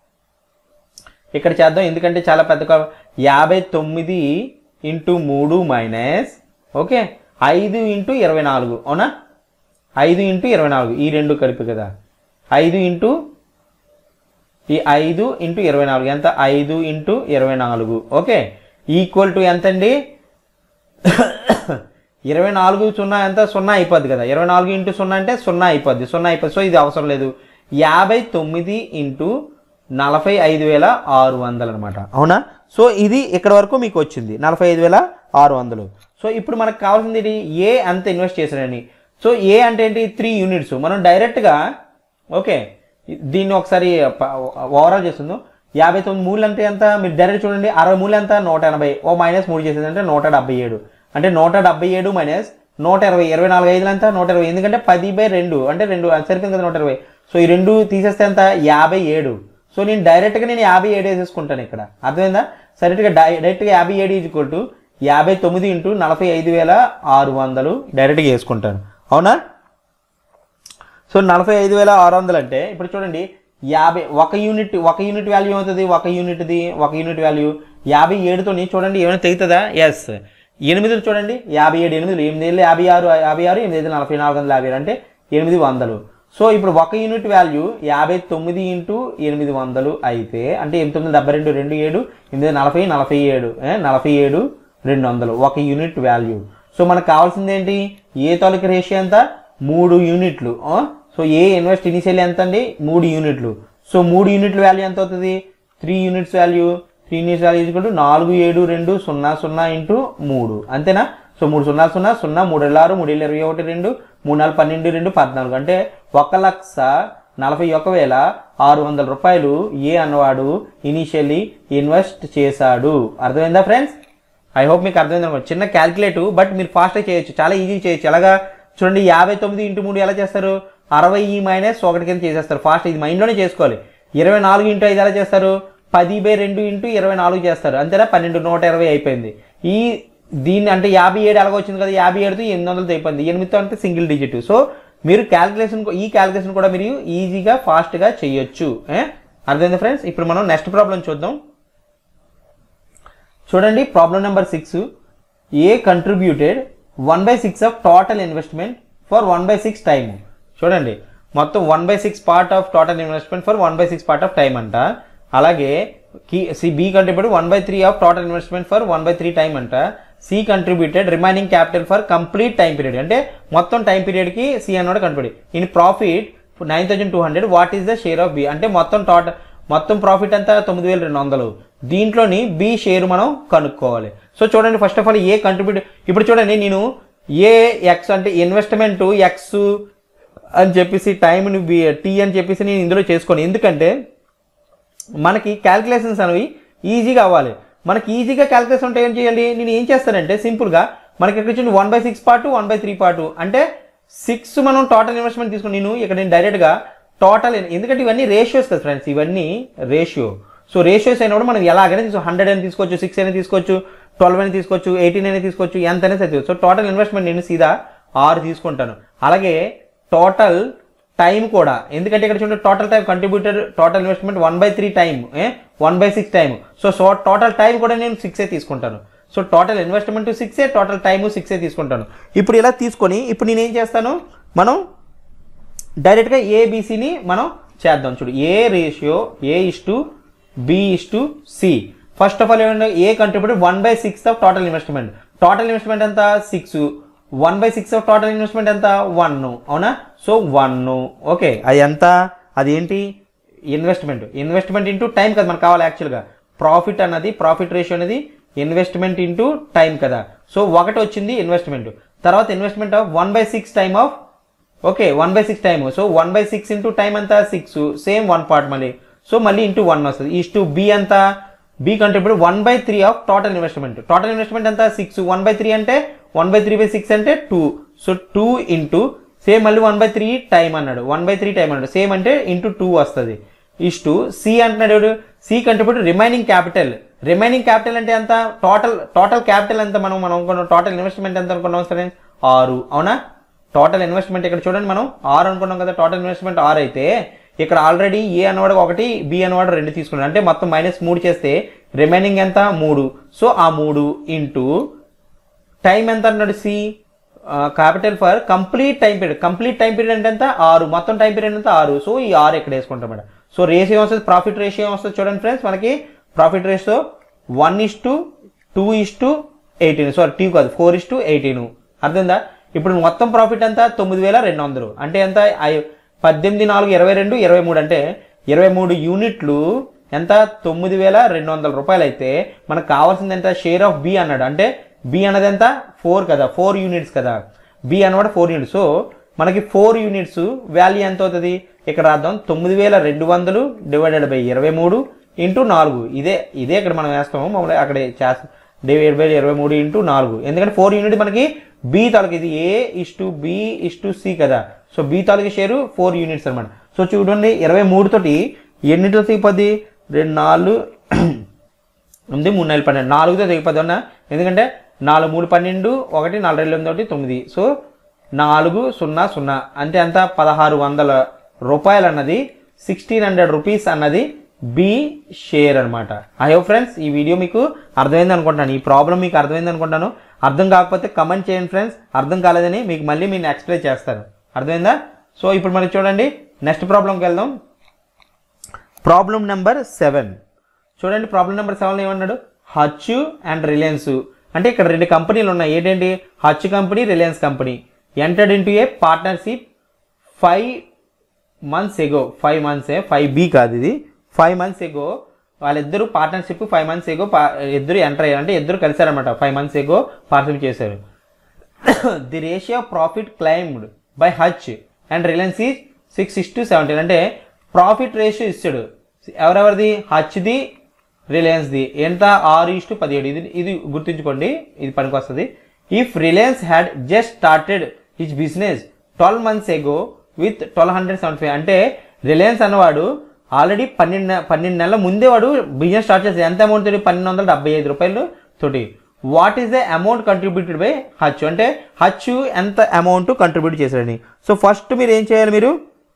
ఇక్కడ చేద్దాం ఎందుకంటే చాలా పెద్ద. యాభై తొమ్మిది ఇంటూ మూడు మైనస్ ఓకే ఐదు ఇంటూ ఇరవై నాలుగు అవునా, ఐదు ఇంటూ ఇరవై నాలుగు ఈ రెండు కలిపి కదా, ఐదు ఇంటూ ఈ ఐదు ఇంటూ ఇరవై నాలుగు ఎంత, ఐదు ఇంటూ ఇరవై నాలుగు ఓకే ఈక్వల్ టు ఎంత అండి, ఇరవై నాలుగు సున్నా ఎంత, సున్నా అయిపోద్ది కదా, ఇరవై నాలుగు ఇంటూ సున్నా అంటే సున్నా అయిపోద్ది, సున్నా అయిపోద్ది. సో ఇది అవసరం లేదు, యాభై తొమ్మిది ఇంటూ నలభై ఐదు వేల ఆరు వందలు అనమాట. అవునా, సో ఇది ఇక్కడ వరకు మీకు వచ్చింది నలభై ఐదు వేల ఆరు వందలు. సో ఇప్పుడు మనకు కావాల్సింది ఏంటి, ఏ అంత ఇన్వెస్ట్ చేశారని. సో ఏ అంటే ఏంటి, త్రీ యూనిట్స్. మనం డైరెక్ట్గా ఓకే దీన్ని ఒకసారి ఓవరాల్ చేస్తుందో, యాభై తొమ్మిది మూడు అంటే ఎంత, మీరు డైరెక్ట్ చూడండి, అరవై మూడు ఎంత, నూట ఎనభై, ఓ మైనస్ మూడు చేసేది అంటే నూట డెబ్బై ఏడు, అంటే నూట డెబ్బై ఏడు మైనస్ నూట ఇరవై, ఇరవై నాలుగు ఐదులు ఎంత, నూట ఇరవై, ఎందుకంటే పది బై రెండు అంటే రెండు సరిపోయింది కదా నూట ఇరవై. సో ఈ రెండు తీసేస్తే ఎంత, యాభై ఏడు. సో నేను డైరెక్ట్గా నేను యాభై ఏడు వేసేసుకుంటాను ఇక్కడ, అర్థమైందా, సరిగ్గా డైరెక్ట్గా యాభై ఏడు ఈజ్ ఈక్వల్ టు యాభై తొమ్మిది ఇంటూ నలభై ఐదు వేల ఆరు వందలు డైరెక్ట్గా వేసుకుంటాను. అవునా, సో నలభై ఐదు వేల ఆరు వందలు అంటే ఇప్పుడు చూడండి, యాభై ఒక యూనిట్ ఒక యూనిట్ వాల్యూ అవుతుంది, ఒక యూనిట్ది ఒక యూనిట్ వాల్యూ యాభై ఏడుతోని చూడండి ఏమైనా తెగుతుందా, ఎస్. ఎనిమిదిలు చూడండి, యాభై ఏడు ఎనిమిదిలు, ఎనిమిది ఏళ్ళు యాభై ఆరు యాభై ఆరు ఎనిమిది ఐదు నలభై నాలుగు వందల యాభై ఏడు అంటే ఎనిమిది వందలు. సో ఇప్పుడు ఒక యూనిట్ వాల్యూ యాభై తొమ్మిది ఇంటూ ఎనిమిది వందలు అయితే అంటే ఎనిమిది తొమ్మిది డెబ్బై రెండు, రెండు ఏడు ఎనిమిది నలభై నలభై ఏడు నలభై ఏడు రెండు వందలు ఒక యూనిట్ వాల్యూ. సో మనకు కావాల్సింది ఏంటి, ఏ తాలూకు రేషియో ఎంత, మూడు యూనిట్లు. సో ఏ ఇన్వెస్ట్ ఇనిషియల్ ఎంత అండి, మూడు యూనిట్లు. సో మూడు యూనిట్ల వాల్యూ ఎంత అవుతుంది, three units value, three units value equal to నాలుగు ఏడు రెండు సున్నా సున్నా ఇంటూ మూడు అంతేనా. సో మూడు సున్నా సున్నా సున్నా మూడు ఏళ్ళు ఆరు మూడు ఏళ్ళు ఇరవై ఒకటి రెండు మూడు నాలుగు పన్నెండు రెండు పద్నాలుగు అంటే ఒక లక్ష నలభై ఒక వేల ఆరు వందల రూపాయలు ఏ అన్నవాడు ఇనిషియల్లీ ఇన్వెస్ట్ చేశాడు. అర్థమైందా ఫ్రెండ్స్? ఐ హోప్ మీకు అర్థమైంది అనమాట. చిన్న క్యాల్కులేటివ్, బట్ మీరు ఫాస్ట్గా చేయొచ్చు, చాలా ఈజీ చేయొచ్చు. ఎలాగా చూడండి, యాభై తొమ్మిది ఇంటూ మూడు ఎలా చేస్తారు, అరవై ఈ మైనస్ ఒకటి కింద చేసేస్తారు. ఫాస్ట్ ఇది మైండ్లోనే చేసుకోవాలి. ఇరవై నాలుగు ఇంటూ ఐదు ఎలా చేస్తారు, పది బై రెండు ఇంటూ ఇరవై నాలుగు చేస్తారు అంతేనా, పన్నెండు నూట ఇరవై అయిపోయింది. ఈ దీన్ని అంటే యాభై ఏడు ఎలాగ వచ్చింది కదా, యాభై ఏడుతో ఎనిమిది వందలతో అయిపోయింది, ఎనిమిదితో అంటే సింగిల్ డిజిట్. సో మీరు క్యాల్కులేషన్ ఈ క్యాల్కులేషన్ కూడా మీరు ఈజీగా ఫాస్ట్గా చేయొచ్చు. అర్థమైంది ఫ్రెండ్స్? ఇప్పుడు మనం నెక్స్ట్ ప్రాబ్లం చూద్దాం. చూడండి problem number six. A contributed one by six of total investment for one by six time. చూడండి మొత్తం one by six part of total investment for one by six part of time అంట. అలాగే C B contributed one by three of total investment for one by three time అంట. C contributed remaining capital for complete time period, అంటే మొత్తం time period కి C అన్నోడు contribute in profit nine thousand two hundred what is the share of B. అంటే మొత్తం total మొత్తం profit అంతా తొమ్మిది వేల రెండు వందలు. దీంట్లోని బి షేర్ మనం కనుక్కోవాలి. సో చూడండి first of all A contribute. ఇప్పుడు చూడండి నేను ఏ ఎక్స్ అంటే ఇన్వెస్ట్మెంట్ ఎక్స్ అని చెప్పేసి టైంని టీ అని చెప్పేసి నేను ఇందులో చేసుకోను. ఎందుకంటే మనకి క్యాల్కులేషన్స్ అనేవి ఈజీగా అవ్వాలి. మనకి ఈజీగా క్యాల్కులేషన్ ఉంటే ఏం చేయాలి, నేను ఏం చేస్తానంటే సింపుల్గా మనకి ఇక్కడ వచ్చింది one by six part one by three part అంటే సిక్స్ మనం టోటల్ ఇన్వెస్ట్మెంట్ తీసుకుని నేను ఇక్కడ నేను డైరెక్ట్గా టోటల్, ఎందుకంటే ఇవన్నీ రేషియోస్ కదా ఫ్రెండ్స్, ఇవన్నీ రేషియో. సో రేషియోస్ అయినప్పుడు మనం ఎలాగైనా తీసుకో హండ్రెడ్ అని తీసుకోవచ్చు, సిక్స్ అయినా తీసుకోవచ్చు, ట్వెల్వ్ అని తీసుకోవచ్చు, ఎయిటీన్ అయినా తీసుకోవచ్చు, ఎంత అయినా తీసుకోవచ్చు. సో టోటల్ ఇన్వెస్ట్మెంట్ నేను సీదా ఆరు తీసుకుంటాను. అలాగే టోటల్ టైం కూడా, ఎందుకంటే ఇక్కడ చూడండి total time contributed total investment one by three time one by six time. So so total time కూడా నేను సిక్సే తీసుకుంటాను. సో టోటల్ ఇన్వెస్ట్మెంట్ సిక్సే, టోటల్ టైము సిక్సే తీసుకుంటాను. ఇప్పుడు ఇలా తీసుకొని ఇప్పుడు నేను ఏం చేస్తాను, మనం డైరెక్ట్గా ఏబిసిని మనం చేద్దాం. చూడు A ratio A is to B is to C. First of all ఏమంటే A contributed one by six of total investment. Total investment ఎంత six, one by six of total investment ఎంత వన్, అవునా. సో వన్ ఓకే, అది ఎంత, అది ఏంటి investment. Investment into time కదా మనకు కావాలి యాక్చువల్గా. ప్రాఫిట్ అన్నది ప్రాఫిట్ రేషియో అనేది ఇన్వెస్ట్మెంట్ ఇంటూ టైం కదా. సో ఒకటి వచ్చింది ఇన్వెస్ట్మెంట్, తర్వాత investment of one by six time of okay one by six time. So one by six into time అంతా సిక్స్, సేమ్ వన్ పార్ట్ మళ్ళీ. సో మళ్ళీ into one వస్తుంది. Is to B అంతా B contribute one by three of total investment. Total investment అంతా six, one by three అంటే one by three by six అంటే two. So two into same మళ్ళీ one by three time అన్నాడు, one by three time అన్నాడు, same అంటే into two వస్తుంది. Is to C అంటున్నాడు, C contribute remaining capital. Remaining capital అంటే ఎంత, టోటల్ టోటల్ క్యాపిటల్ ఎంత మనం మనం అనుకున్నాం, టోటల్ ఇన్వెస్ట్మెంట్ ఎంత అనుకున్నాం సరే ఆరు, అవునా. టోటల్ ఇన్వెస్ట్మెంట్ ఇక్కడ చూడండి మనం ఆరు అనుకున్నాం కదా, టోటల్ ఇన్వెస్ట్మెంట్ ఆరు అయితే ఇక్కడ ఆల్రెడీ ఏ అన్నవాడు ఒకటి, బి అన్నవాడు రెండు తీసుకున్నాడు, అంటే మొత్తం మైనస్ మూడు చేస్తే రిమైనింగ్ ఎంత మూడు. సో ఆ మూడు ఇంటూ టైం ఎంత అన్నాడు C, capital for complete time period. Complete time period అంటే ఎంత ఆరు, మొత్తం టైం పీరియడ్ ఎంత ఆరు. సో ఈ ఆరు ఇక్కడ వేసుకుంటాం మేడం. సో రేషియో వస్తుంది, ప్రాఫిట్ రేషియో వస్తుంది చూడండి ఫ్రెండ్స్, మనకి profit ratio one is to two is to eighteen, sorry two కాదు ఫోర్ ఇస్ టు ఎయిటీన్, అర్థందా. ఇప్పుడు మొత్తం ప్రాఫిట్ ఎంత తొమ్మిది వేల రెండు వందలు అంటే ఎంత పద్దెనిమిది నాలుగు ఇరవై రెండు ఇరవై మూడు అంటే ఇరవై మూడు యూనిట్లు ఎంత తొమ్మిది వేల రెండు వందల రూపాయలు అయితే మనకు కావాల్సింది ఎంత షేర్ ఆఫ్ బి అన్నాడు, అంటే బి అన్నది ఎంత ఫోర్ కదా, ఫోర్ యూనిట్స్ కదా, బి అన్నమాట ఫోర్ యూనిట్స్. సో మనకి ఫోర్ యూనిట్స్ వాల్యూ ఎంత అవుతుంది ఇక్కడ రాద్దాం, తొమ్మిది వేల రెండు వందలు డివైడెడ్ బై ఇరవై మూడు ఇంటూ నాలుగు. ఇదే ఇదే ఇక్కడ మనం వేస్తాము మమ్మల్ని అక్కడ చేస్తాం, డివైడ్ బై ఇరవై మూడు ఇంటూ నాలుగు. ఎందుకంటే ఫోర్ యూనిట్ మనకి బి తాలూకు, ఇది A is to B is to C కదా. సో బి తాలూకు షేరు ఫోర్ యూనిట్స్ అనమాట. సో చూడండి ఇరవై మూడు తోటి ఎన్నిటితో తెగిపోద్ది, రెండు నాలుగు ఉంది, మూడు నెలలు పన్నెండు, నాలుగుతో తెగిపోద్ది అన్న. ఎందుకంటే నాలుగు మూడు పన్నెండు, ఒకటి నాలుగు రెండు ఎనిమిది ఒకటి తొమ్మిది. సో నాలుగు సున్నా సున్నా అంటే అంత పదహారు వందల రూపాయలు అన్నది, సిక్స్టీన్ హండ్రెడ్ రూపీస్ అన్నది బి షేర్ అనమాట. ఐ హోప్ ఫ్రెండ్స్ ఈ వీడియో మీకు అర్థమైంది అనుకుంటాను, ఈ ప్రాబ్లం మీకు అర్థమైంది అనుకుంటాను. అర్థం కాకపోతే కమెంట్ చేయండి ఫ్రెండ్స్, అర్థం కాలేదని మీకు మళ్ళీ నేను ఎక్స్ప్లెయిన్ చేస్తాను, అర్థమైందా. సో ఇప్పుడు మనకి చూడండి నెక్స్ట్ ప్రాబ్లంకి వెళ్దాం. ప్రాబ్లం నెంబర్ సెవెన్ చూడండి. ప్రాబ్లం నెంబర్ సెవెన్ ఏమన్నాడు, హచ్ అండ్ రిలయన్స్. అంటే ఇక్కడ రెండు కంపెనీలు ఉన్నాయి, ఏంటండి Hutch company Reliance company entered into a partnership five months ago. Five months A five B కాదు ఇది, ఫైవ్ మంత్స్ ఎగో వాళ్ళిద్దరు పార్ట్నర్షిప్ ఫైవ్ మంత్స్ ఎగో ఇద్దరు ఎంటర్ అయ్యారు, అంటే ఇద్దరు కలిసారనమాట. ఫైవ్ మంత్స్ ఎగో పార్ట్నర్షిప్ చేశారు. The ratio profit claimed by Hutch and Reliance is six is to seventeen. అంటే ప్రాఫిట్ రేషియో ఇస్తాడు ఎవరెవరిది, హచ్ది రిలయన్స్ది ఎంత ఆరు ఇస్ టు పదిహేడు. ఇది ఇది గుర్తుంచుకోండి, ఇది పనికి వస్తుంది. If Reliance had just started his business twelve months ago with twelve hundred seventy five. అంటే రిలయన్స్ అన్నవాడు ఆల్రెడీ పన్నెండు పన్నెండు నెలల ముందే వాడు బిజినెస్ స్టార్ట్ చేసేది. ఎంత అమౌంట్ తోటి, పన్నెండు వందల డెబ్బై ఐదు రూపాయలు తోటి. What is the amount contributed by Hutch, అంటే హచ్ ఎంత అమౌంట్ కంట్రిబ్యూట్ చేశాడని. సో ఫస్ట్ మీరు ఏం చేయాలి, మీరు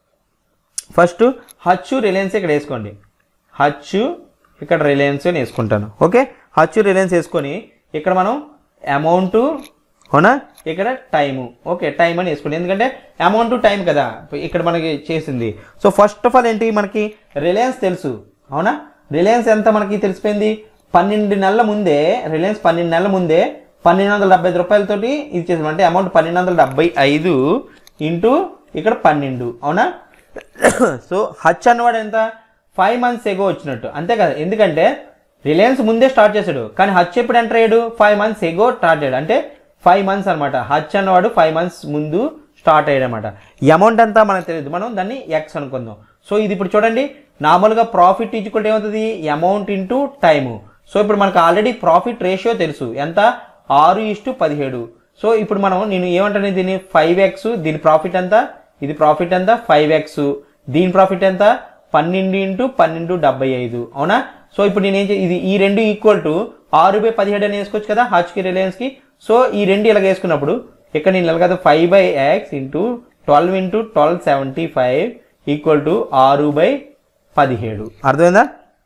ఫస్ట్ హచ్ రిలయన్స్ ఇక్కడ వేసుకోండి, హచ్ ఇక్కడ రిలయన్స్ అని వేసుకుంటాను. ఓకే హచ్ రిలయన్స్ వేసుకొని ఇక్కడ మనం అమౌంట్ అవునా, ఇక్కడ టైము ఓకే టైం అని వేసుకోండి, ఎందుకంటే అమౌంట్ టైం కదా ఇక్కడ మనకి చేసింది. సో ఫస్ట్ ఆఫ్ ఆల్ ఏంటి, మనకి రిలయన్స్ తెలుసు అవునా, రిలయన్స్ ఎంత మనకి తెలిసిపోయింది, పన్నెండు నెలల ముందే రిలయన్స్ పన్నెండు నెలల ముందే పన్నెండు వందల డెబ్బై ఐదు రూపాయలతోటి ఇది చేసాం. అంటే అమౌంట్ పన్నెండు వందల డెబ్బై ఐదు ఇంటూ ఇక్కడ పన్నెండు అవునా. సో హచ్ అన్నవాడు ఎంత, ఫైవ్ మంత్స్ ఎగో వచ్చినట్టు అంతే కదా, ఎందుకంటే రిలయన్స్ ముందే స్టార్ట్ చేశాడు, కానీ హచ్ ఎప్పుడు ఎంటర్ అయ్యాడు, ఫైవ్ మంత్స్ ఎగో స్టార్ట్ అయ్యాడు, అంటే ఫైవ్ మంత్స్ అనమాట. హచ్ అన్నవాడు ఫైవ్ మంత్స్ ముందు స్టార్ట్ అయ్యాడనమాట. అమౌంట్ అంతా మనకు తెలియదు, మనం దాన్ని ఎక్స్ అనుకుందాం. సో ఇది ఇప్పుడు చూడండి, నార్మల్గా ప్రాఫిట్ ఈక్వల్ ఏమవుతుంది, అమౌంట్ ఇంటూ టైము. సో ఇప్పుడు మనకు ఆల్రెడీ ప్రాఫిట్ రేషియో తెలుసు, ఎంత, ఆరు ఇస్టు పదిహేడు. సో ఇప్పుడు మనం నేను ఏమంటాను, దీన్ని ఫైవ్ ఎక్స్, దీని ప్రాఫిట్ ఎంత, ఇది ప్రాఫిట్ ఎంత ఫైవ్ ఎక్స్, దీని ప్రాఫిట్ ఎంత పన్నెండు ఇంటూ పన్నెండు డెబ్బై ఐదు, అవునా. సో ఇప్పుడు నేను ఏం చే ఇది ఈ రెండు ఈక్వల్ టు ఆరు బై పదిహేడు అని వేసుకోవచ్చు కదా హచ్కి రిలయన్స్కి. సో ఈ రెండు ఇలాగ వేసుకున్నప్పుడు ఇక్కడ నేను ఇలా కదా five by X into twelve into twelve seventy five equal to ఆరు బై పదిహేడు. అర్థమైందా?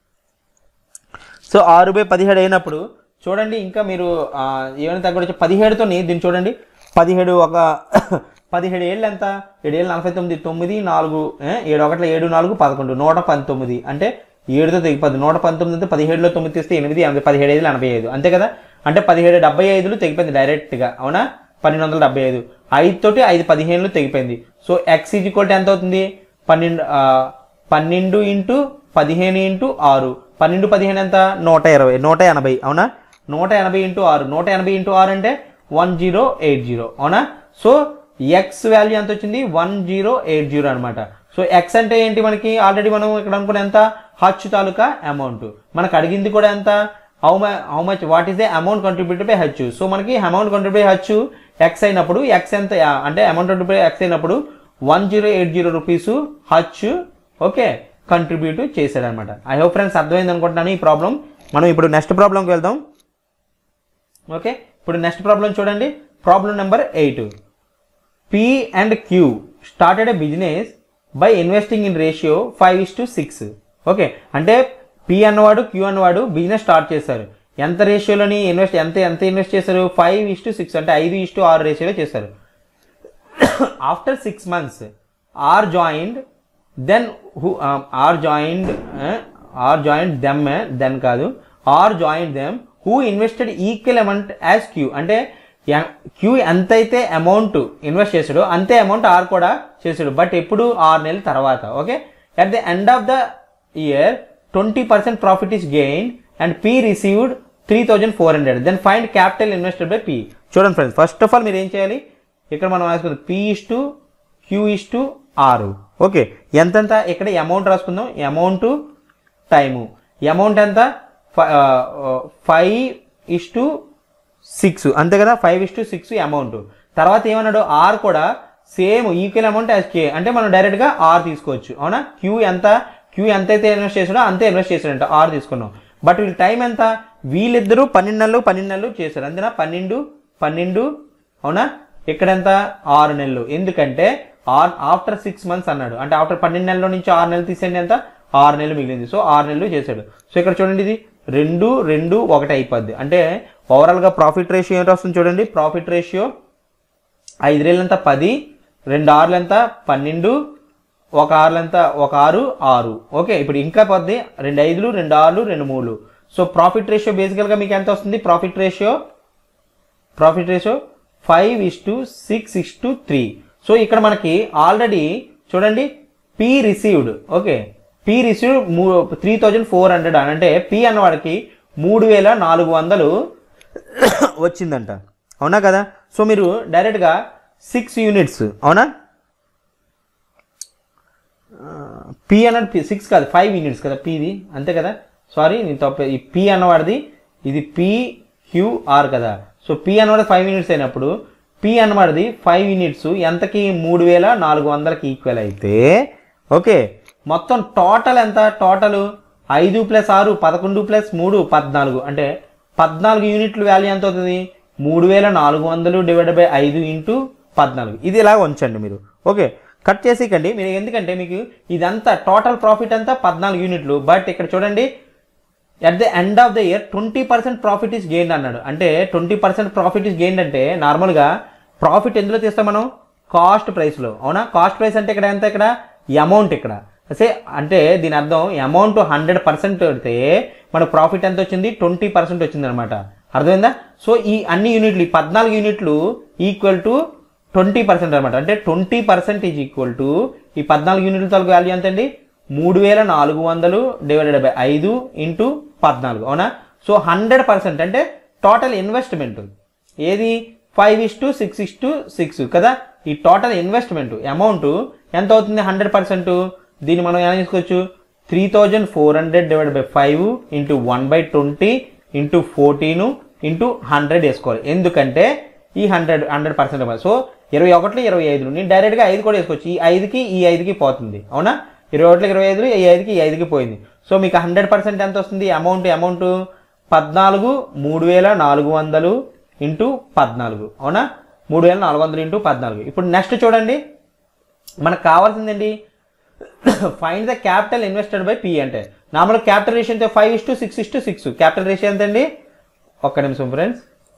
సో ఆరు బై పదిహేడు అయినప్పుడు చూడండి, ఇంకా మీరు ఏమైనా తగ్గొచ్చు పదిహేడుతో దీన్ని చూడండి, పదిహేడు ఒక పదిహేడు ఏళ్ళు ఎంత, ఏడు ఏళ్ళు నలభై తొమ్మిది, తొమ్మిది నాలుగు ఏడు ఒకట్ల ఏడు నాలుగు పదకొండు, నూట పంతొమ్మిది. అంటే ఏడుతో తెగిపోద్ది, నూట పంతొమ్మిది అంటే పదిహేడులో తొమ్మిది తీస్తే ఎనిమిది ఎనభై, పదిహేడు ఐదు ఎనభై ఐదు, అంతే కదా. అంటే పదిహేడు డెబ్బై ఐదులు తెగిపోయింది డైరెక్ట్గా, అవునా. పన్నెండు వందల డెబ్బై ఐదు ఐదు తోటి ఐదు పదిహేనులు తెగిపోయింది. So X is equal to ఎంత అవుతుంది, పన్నెండు పన్నెండు ఇంటూ పదిహేను ఇంటూ ఆరు, పన్నెండు పదిహేను ఎంత, నూట ఇరవై నూట ఎనభై, అవునా. నూట ఎనభై ఇంటూ ఆరు, నూట ఎనభై ఇంటూ ఆరు అంటే వన్ జీరో ఎయిట్ జీరో, అవునా. సో ఎక్స్ వాల్యూ ఎంత వచ్చింది, వన్ జీరో ఎయిట్ జీరో అనమాట. సో ఎక్స్ అంటే ఏంటి, మనకి ఆల్రెడీ మనం ఇక్కడ అనుకున్న ఎంత, హచ్ తాలూకా అమౌంట్. మనకు అడిగింది కూడా ఎంత, how much how much what is the amount contributed by Hutch. So మనకి amount contribute by Hutch X అయినప్పుడు ఎక్స్ ఎంత అంటే అమౌంట్ కంట్రిబ్యూట్ బై ఎక్స్ అయినప్పుడు one zero eight zero rupees Hutch okay contribute చేశాడు అనమాట. ఐ హోప్ ఫ్రెండ్స్ అర్థమైంది అనుకుంటున్నాను ఈ ప్రాబ్లం. మనం ఇప్పుడు నెక్స్ట్ ప్రాబ్లంకి వెళ్దాం. ఓకే, ఇప్పుడు నెక్స్ట్ ప్రాబ్లం చూడండి, problem number eight. P and Q started a business by investing in ratio five is to six. Okay, అంటే పి అన్నవాడు క్యూ అన్నవాడు బిజినెస్ స్టార్ట్ చేశారు. ఎంత రేషియోలోని ఇన్వెస్ట్ ఎంత ఎంత ఇన్వెస్ట్ చేశారు, ఫైవ్ ఇస్ టు సిక్స్ అంటే ఐదు ఇస్ టు ఆరు రేషియోలో చేశారు. After six months R joined then who R joined R joined them then కాదు R joined them who invested equal amount as Q. అంటే క్యూ ఎంతైతే అమౌంట్ ఇన్వెస్ట్ చేసాడో అంతే అమౌంట్ ఆర్ కూడా చేసాడు, బట్ ఎప్పుడు ఆరు నెలల తర్వాత. Okay, at the end of the year twenty percent profit is gain and P received three thousand four hundred then find capital invested by P. చూడండి ఫ్రెండ్స్, ఫస్ట్ ఆఫ్ ఆల్ మీరు ఏం చేయాలి, ఇక్కడ మనం రాసుకుందాం P is to Q is to ఆరు. Okay, ఎంతెంత ఇక్కడ అమౌంట్ రాసుకుందాం, అమౌంట్ టైము, అమౌంట్ ఎంత ఫైవ్ ఇస్ టు సిక్స్ అంతే కదా, five is to six amount. తర్వాత ఏమన్నాడు, ఆర్ కూడా same equal amount as K, అంటే మనం డైరెక్ట్గా ఆర్ తీసుకోవచ్చు, అవునా. క్యూ ఎంత క్యూ ఎంతైతే ఇన్వెస్ట్ చేసాడో అంతే ఇన్వెస్ట్ చేశాడంట, ఆర్ తీసుకున్నాం. బట్ వీళ్ళ టైం ఎంత, వీళ్ళిద్దరూ పన్నెండు నెలలు పన్నెండు నెలలు చేశారు అంతేనా, పన్నెండు పన్నెండు అవునా. ఇక్కడ ఎంత, ఆరు నెలలు, ఎందుకంటే ఆర్ ఆఫ్టర్ సిక్స్ మంత్స్ అన్నాడు, అంటే ఆఫ్టర్ పన్నెండు నెలల నుంచి ఆరు నెలలు తీసేయండి ఎంత, ఆరు నెలలు మిగిలింది. సో ఆరు నెలలు చేశాడు. సో ఇక్కడ చూడండి, ఇది రెండు రెండు ఒకటి అయిపోద్ది. అంటే ఓవరాల్గా ప్రాఫిట్ రేషియో ఏంటో వస్తుంది చూడండి, ప్రాఫిట్ రేషియో ఐదు రేళ్ళు ఎంత పది, రెండు ఆరులు ఎంత పన్నెండు, ఒక ఆరులు ఎంత ఒక ఆరు ఆరు. ఓకే, ఇప్పుడు ఇంకా పోద్ది, రెండు ఐదులు రెండు ఆరులు రెండు మూడు. సో ప్రాఫిట్ రేషియో బేసికల్గా మీకు ఎంత వస్తుంది, profit ratio profit ratio five is to six is to three. So ఇక్కడ మనకి ఆల్రెడీ చూడండి P received, okay P received మూ త్రీ థౌజండ్ ఫోర్ హండ్రెడ్ అని, అంటే పి అన్నవాడికి మూడు వేల నాలుగు వందలు వచ్చిందంట, అవునా కదా. సో మీరు డైరెక్ట్గా సిక్స్ యూనిట్స్, అవునా, పి అన్నది సిక్స్ కాదు ఫైవ్ యూనిట్స్ కదా పిది, అంతే కదా, సారీ నేను తప్ప, ఈ పి అన్నవాడిది ఇది పి క్యూఆర్ కదా. సో పి అన్నవాడి ఫైవ్ యూనిట్స్ అయినప్పుడు పి అన్నవాడిది ఫైవ్ యూనిట్స్ ఎంతకి మూడు వేల నాలుగు వందలకి ఈక్వల్ అయితే, ఓకే మొత్తం టోటల్ ఎంత, టోటల్ ఐదు ప్లస్ ఆరు పదకొండు ప్లస్ మూడు పద్నాలుగు, అంటే పద్నాలుగు యూనిట్లు వాల్యూ ఎంత అవుతుంది, మూడు వేల నాలుగు వందలు డివైడెడ్ బై ఐదు ఇంటూ పద్నాలుగు. ఇది ఇలా ఉంచండి మీరు. ఓకే, కట్ చేసేకండి మీరు, ఎందుకంటే మీకు ఇదంతా టోటల్ ప్రాఫిట్ అంతా పద్నాలుగు యూనిట్లు, బట్ ఇక్కడ చూడండి at the end of the year twenty percent profit is gain అన్నాడు. అంటే twenty percent profit is gain అంటే నార్మల్గా ప్రాఫిట్ ఎందులో తీస్తాం మనం, కాస్ట్ ప్రైస్లో, అవునా. కాస్ట్ ప్రైస్ అంటే ఇక్కడ ఎంత, ఇక్కడ అమౌంట్, ఇక్కడ సే అంటే దీని అర్థం అమౌంట్ హండ్రెడ్ పర్సెంట్ పెడితే మనకు ప్రాఫిట్ ఎంత వచ్చింది, ట్వంటీ పర్సెంట్ వచ్చింది అనమాట. అర్థమైందా. సో ఈ అన్ని యూనిట్లు ఈ పద్నాలుగు యూనిట్లు ఈక్వల్ టు ట్వంటీ పర్సెంట్ అనమాట. అంటే twenty percent is equal to ఈ పద్నాలుగు యూనిట్ల తాలూకు వాల్యూ ఎంత అండి, మూడు వేల నాలుగు వందలు డివైడెడ్ బై ఐదు ఇంటూ పద్నాలుగు, అవునా. సో హండ్రెడ్ పర్సెంట్ అంటే టోటల్ ఇన్వెస్ట్మెంట్ ఏది five is to six is to six కదా. ఈ టోటల్ ఇన్వెస్ట్మెంట్ అమౌంట్ ఎంత అవుతుంది హండ్రెడ్ పర్సెంట్ దీన్ని మనం ఎలా తీసుకోవచ్చు three thousand four hundred divide by five into one by twenty into fourteen into hundred వేసుకోవాలి ఎందుకంటే ఈ హండ్రెడ్ హండ్రెడ్ పర్సెంట్ సో ఇరవై ఒకటిలో ఇరవై ఐదులు నేను డైరెక్ట్గా ఐదు కూడా వేసుకోవచ్చు ఈ ఐదుకి ఈ ఐదుకి పోతుంది అవునా ఇరవై ఒకటిలో ఇరవై ఐదులు ఈ ఐదుకి ఈ ఐదుకి పోయింది సో మీకు హండ్రెడ్ పర్సెంట్ ఎంత వస్తుంది అమౌంట్ అమౌంట్ పద్నాలుగు మూడు వేల నాలుగు వందలు ఇంటూ పద్నాలుగు అవునా మూడు వేల నాలుగు వందలు ఇంటూ పద్నాలుగు ఇప్పుడు నెక్స్ట్ చూడండి మనకు కావాల్సిందండి find the capital invested by P అంటే నార్మల్ క్యాపిటల్ రేషియో ఎంత five is to six is to six capital ratio ఎంత అండి ఒక్క నిమిషం ఫ్రెండ్స్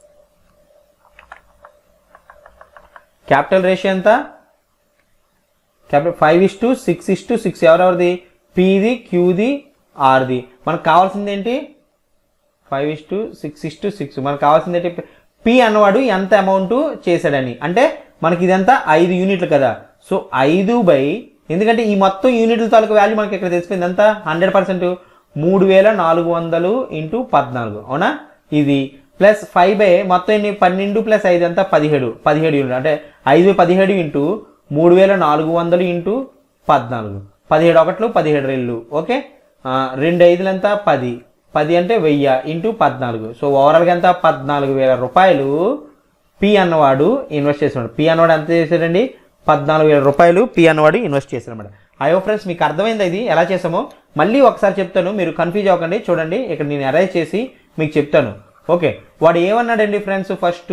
క్యాపిటల్ రేషియో ఎంత capital five is to six is to six ఎవరెవరిది పిది క్యూది ఆర్ది మనకు కావాల్సింది ఏంటి five is to six is to six మనకు కావాల్సింది ఏంటి పి అన్నవాడు ఎంత అమౌంట్ చేశాడని అంటే మనకి ఇదంతా ఐదు యూనిట్లు కదా సో ఐదు బై ఎందుకంటే ఈ మొత్తం యూనిట్ల తాలూకు వాల్యూ మనకి ఇక్కడ తెలిసిపోయింది ఎంత హండ్రెడ్ పర్సెంట్ మూడు వేల నాలుగు వందలు ఇంటూ పద్నాలుగు అవునా ఇది ప్లస్ ఫైవ్ బై మొత్తం ఎన్ని పన్నెండు ప్లస్ ఐదు అంతా పదిహేడు పదిహేడు యూనిట్ అంటే ఐదు పదిహేడు ఇంటూ మూడు వేల నాలుగు వందలు ఇంటూ పద్నాలుగు పదిహేడు ఒకట్లు పదిహేడు రెళ్ళు ఓకే రెండు ఐదులంతా పది పది అంటే వెయ్యి ఇంటూ పద్నాలుగు సో ఓవరాల్గా ఎంత పద్నాలుగు వేల రూపాయలు పి అన్నవాడు ఇన్వెస్ట్ చేసినాడు పి అన్నవాడు ఎంత చేశాడండి పద్నాలుగు వేల రూపాయలు పి అన్నవాడు ఇన్వెస్ట్ చేశాడన్నమాట అయ్యో ఫ్రెండ్స్ మీకు అర్థమైంది ఇది ఎలా చేసామో మళ్ళీ ఒకసారి చెప్తాను మీరు కన్ఫ్యూజ్ అవ్వకండి చూడండి ఇక్కడ నేను అరేంజ్ చేసి మీకు చెప్తాను ఓకే వాడు ఏమన్నాడండి ఫ్రెండ్స్ ఫస్ట్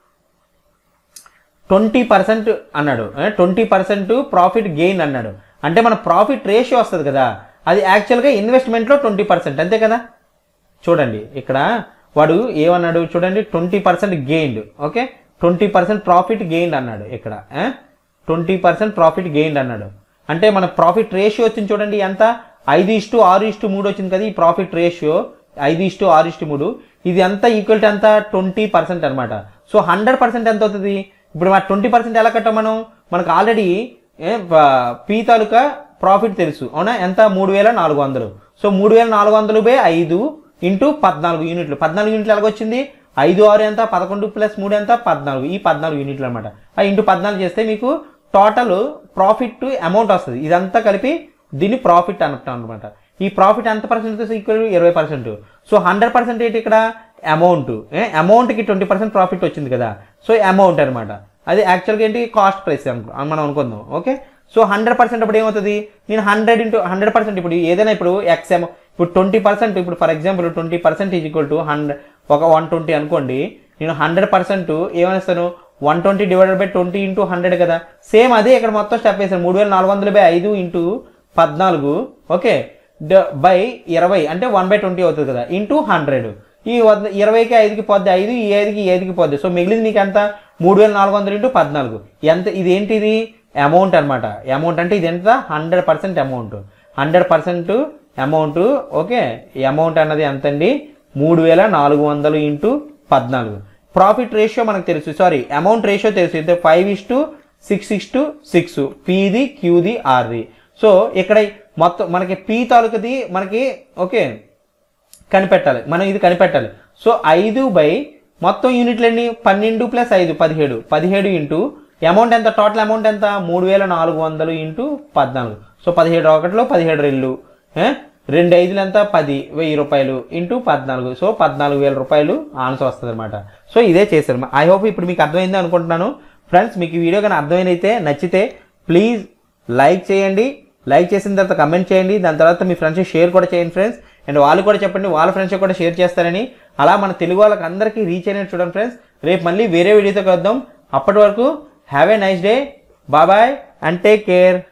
ట్వంటీ పర్సెంట్ అన్నాడు ట్వంటీ పర్సెంట్ ప్రాఫిట్ గెయిన్ అన్నాడు అంటే మన ప్రాఫిట్ రేషియో వస్తుంది కదా అది యాక్చువల్గా ఇన్వెస్ట్మెంట్లో ట్వంటీ పర్సెంట్ అంతే కదా చూడండి ఇక్కడ వాడు ఏమన్నాడు చూడండి twenty percent gained okay twenty percent profit gained అన్నాడు ఇక్కడ ట్వంటీ పర్సెంట్ ప్రాఫిట్ గెయిన్డ్ అన్నాడు అంటే మన ప్రాఫిట్ రేషియో వచ్చింది చూడండి ఎంత ఐదు ఇస్టు ఆరు ఇస్టు మూడు వచ్చింది కదా ఈ ప్రాఫిట్ రేషియో ఐదు ఇస్టు ఆరు ఇస్టు మూడు ఇది అంతా ఈక్వల్ టు ఎంత ట్వంటీ పర్సెంట్ అనమాట సో హండ్రెడ్ పర్సెంట్ ఎంత అవుతుంది ఇప్పుడు మన ట్వంటీ పర్సెంట్ ఎలా కట్టాం మనం మనకు ఆల్రెడీ పీ తాలూకా ప్రాఫిట్ తెలుసు అవునా ఎంత మూడు వేల నాలుగు వందలు సో మూడు వేల నాలుగు వందలు బై ఐదు ఇంటూ పద్నాలుగు యూనిట్లు పద్నాలుగు యూనిట్లు ఎలాగొచ్చింది ఐదు ఆరు ఎంత పదకొండు ప్లస్ మూడు ఎంత పద్నాలుగు ఈ పద్నాలుగు యూనిట్లు అనమాట ఆ ఇంటూ పద్నాలుగు చేస్తే మీకు టోటల్ ప్రాఫిట్ అమౌంట్ వస్తుంది ఇదంతా కలిపి దీన్ని ప్రాఫిట్ అనటం అనమాట ఈ ప్రాఫిట్ ఎంత పర్సెంట్ ఈక్వల్ ఇరవై పర్సెంట్ సో హండ్రెడ్ పర్సెంట్ ఏంటి ఇక్కడ అమౌంట్ అమౌంట్కి ట్వంటీ పర్సెంట్ ప్రాఫిట్ వచ్చింది కదా సో అమౌంట్ అనమాట అది యాక్చువల్గా ఏంటి కాస్ట్ ప్రైస్ అనుకో మనం అనుకుందాం ఓకే సో హండ్రెడ్ పర్సెంట్ అప్పుడు ఏమవుతుంది నేను హండ్రెడ్ ఇంటూ హండ్రెడ్ పర్సెంట్ ఇప్పుడు ఏదైనా ఇప్పుడు ఎక్స్ అమౌ ఇప్పుడు ట్వంటీ పర్సెంట్ ఇప్పుడు for example twenty percent is equal to hundred ఒక వన్ ట్వంటీ అనుకోండి నేను హండ్రెడ్ పర్సెంట్ ఏమనిస్తాను one twenty divided by twenty into hundred కదా సేమ్ అదే ఇక్కడ మొత్తం స్టెప్ వేసాను మూడు వేల నాలుగు వందలు బై ఐదు ఇంటూ పద్నాలుగు ఓకే బై ఇరవై అంటే వన్ బై ట్వంటీ అవుతుంది కదా ఇంటూ హండ్రెడ్ ఈ ఇరవైకి ఐదుకి పోద్ది ఐదు ఈ ఐదుకి ఈ ఐదుకి పోద్ది సో మిగిలింది మీకు ఎంత మూడు వేల నాలుగు వందలు ఇంటూ పద్నాలుగు ఎంత ఇది ఏంటి ఇది అమౌంట్ అనమాట అమౌంట్ అంటే ఇది ఎంత hundred percent amount hundred percent amount okay amount అన్నది ఎంతండి మూడు వేల నాలుగు వందలు ఇంటూ పద్నాలుగు ప్రాఫిట్ రేషియో మనకు తెలుసు సారీ అమౌంట్ రేషియో తెలుసు అయితే five is to six is to six పీది క్యూది ఆర్ది సో ఇక్కడ మొత్తం మనకి పీ తాలూకుది మనకి ఓకే కనిపెట్టాలి మనం ఇది కనిపెట్టాలి సో ఐదు బై మొత్తం యూనిట్లన్నీ పన్నెండు ప్లస్ ఐదు పదిహేడు పదిహేడు ఇంటూ అమౌంట్ ఎంత టోటల్ అమౌంట్ ఎంత మూడు వేల నాలుగు వందలు ఇంటూ పద్నాలుగు సో పదిహేడు ఒకటిలో పదిహేడు రెళ్ళు రెండు ఐదులు ఎంత పది వెయ్యి రూపాయలు ఇంటూ పద్నాలుగు సో పద్నాలుగు వేల రూపాయలు ఆన్సర్ వస్తుంది అనమాట సో ఇదే చేశారు ఐ హోప్ ఇప్పుడు మీకు అర్థమైంది అనుకుంటున్నాను ఫ్రెండ్స్ మీకు ఈ వీడియో కానీ అర్థమైనైతే నచ్చితే ప్లీజ్ లైక్ చేయండి లైక్ చేసిన తర్వాత కమెంట్ చేయండి దాని తర్వాత మీ ఫ్రెండ్స్కి షేర్ కూడా చేయండి ఫ్రెండ్స్ అండ్ వాళ్ళు కూడా చెప్పండి వాళ్ళ ఫ్రెండ్స్కి కూడా షేర్ చేస్తారని అలా మన తెలుగు వాళ్ళకి అందరికీ రీచ్ అయినట్టు చూడండి ఫ్రెండ్స్ రేపు మళ్ళీ వేరే వీడియోతో కలుద్దాం అప్పటి వరకు have a nice day bye bye and take care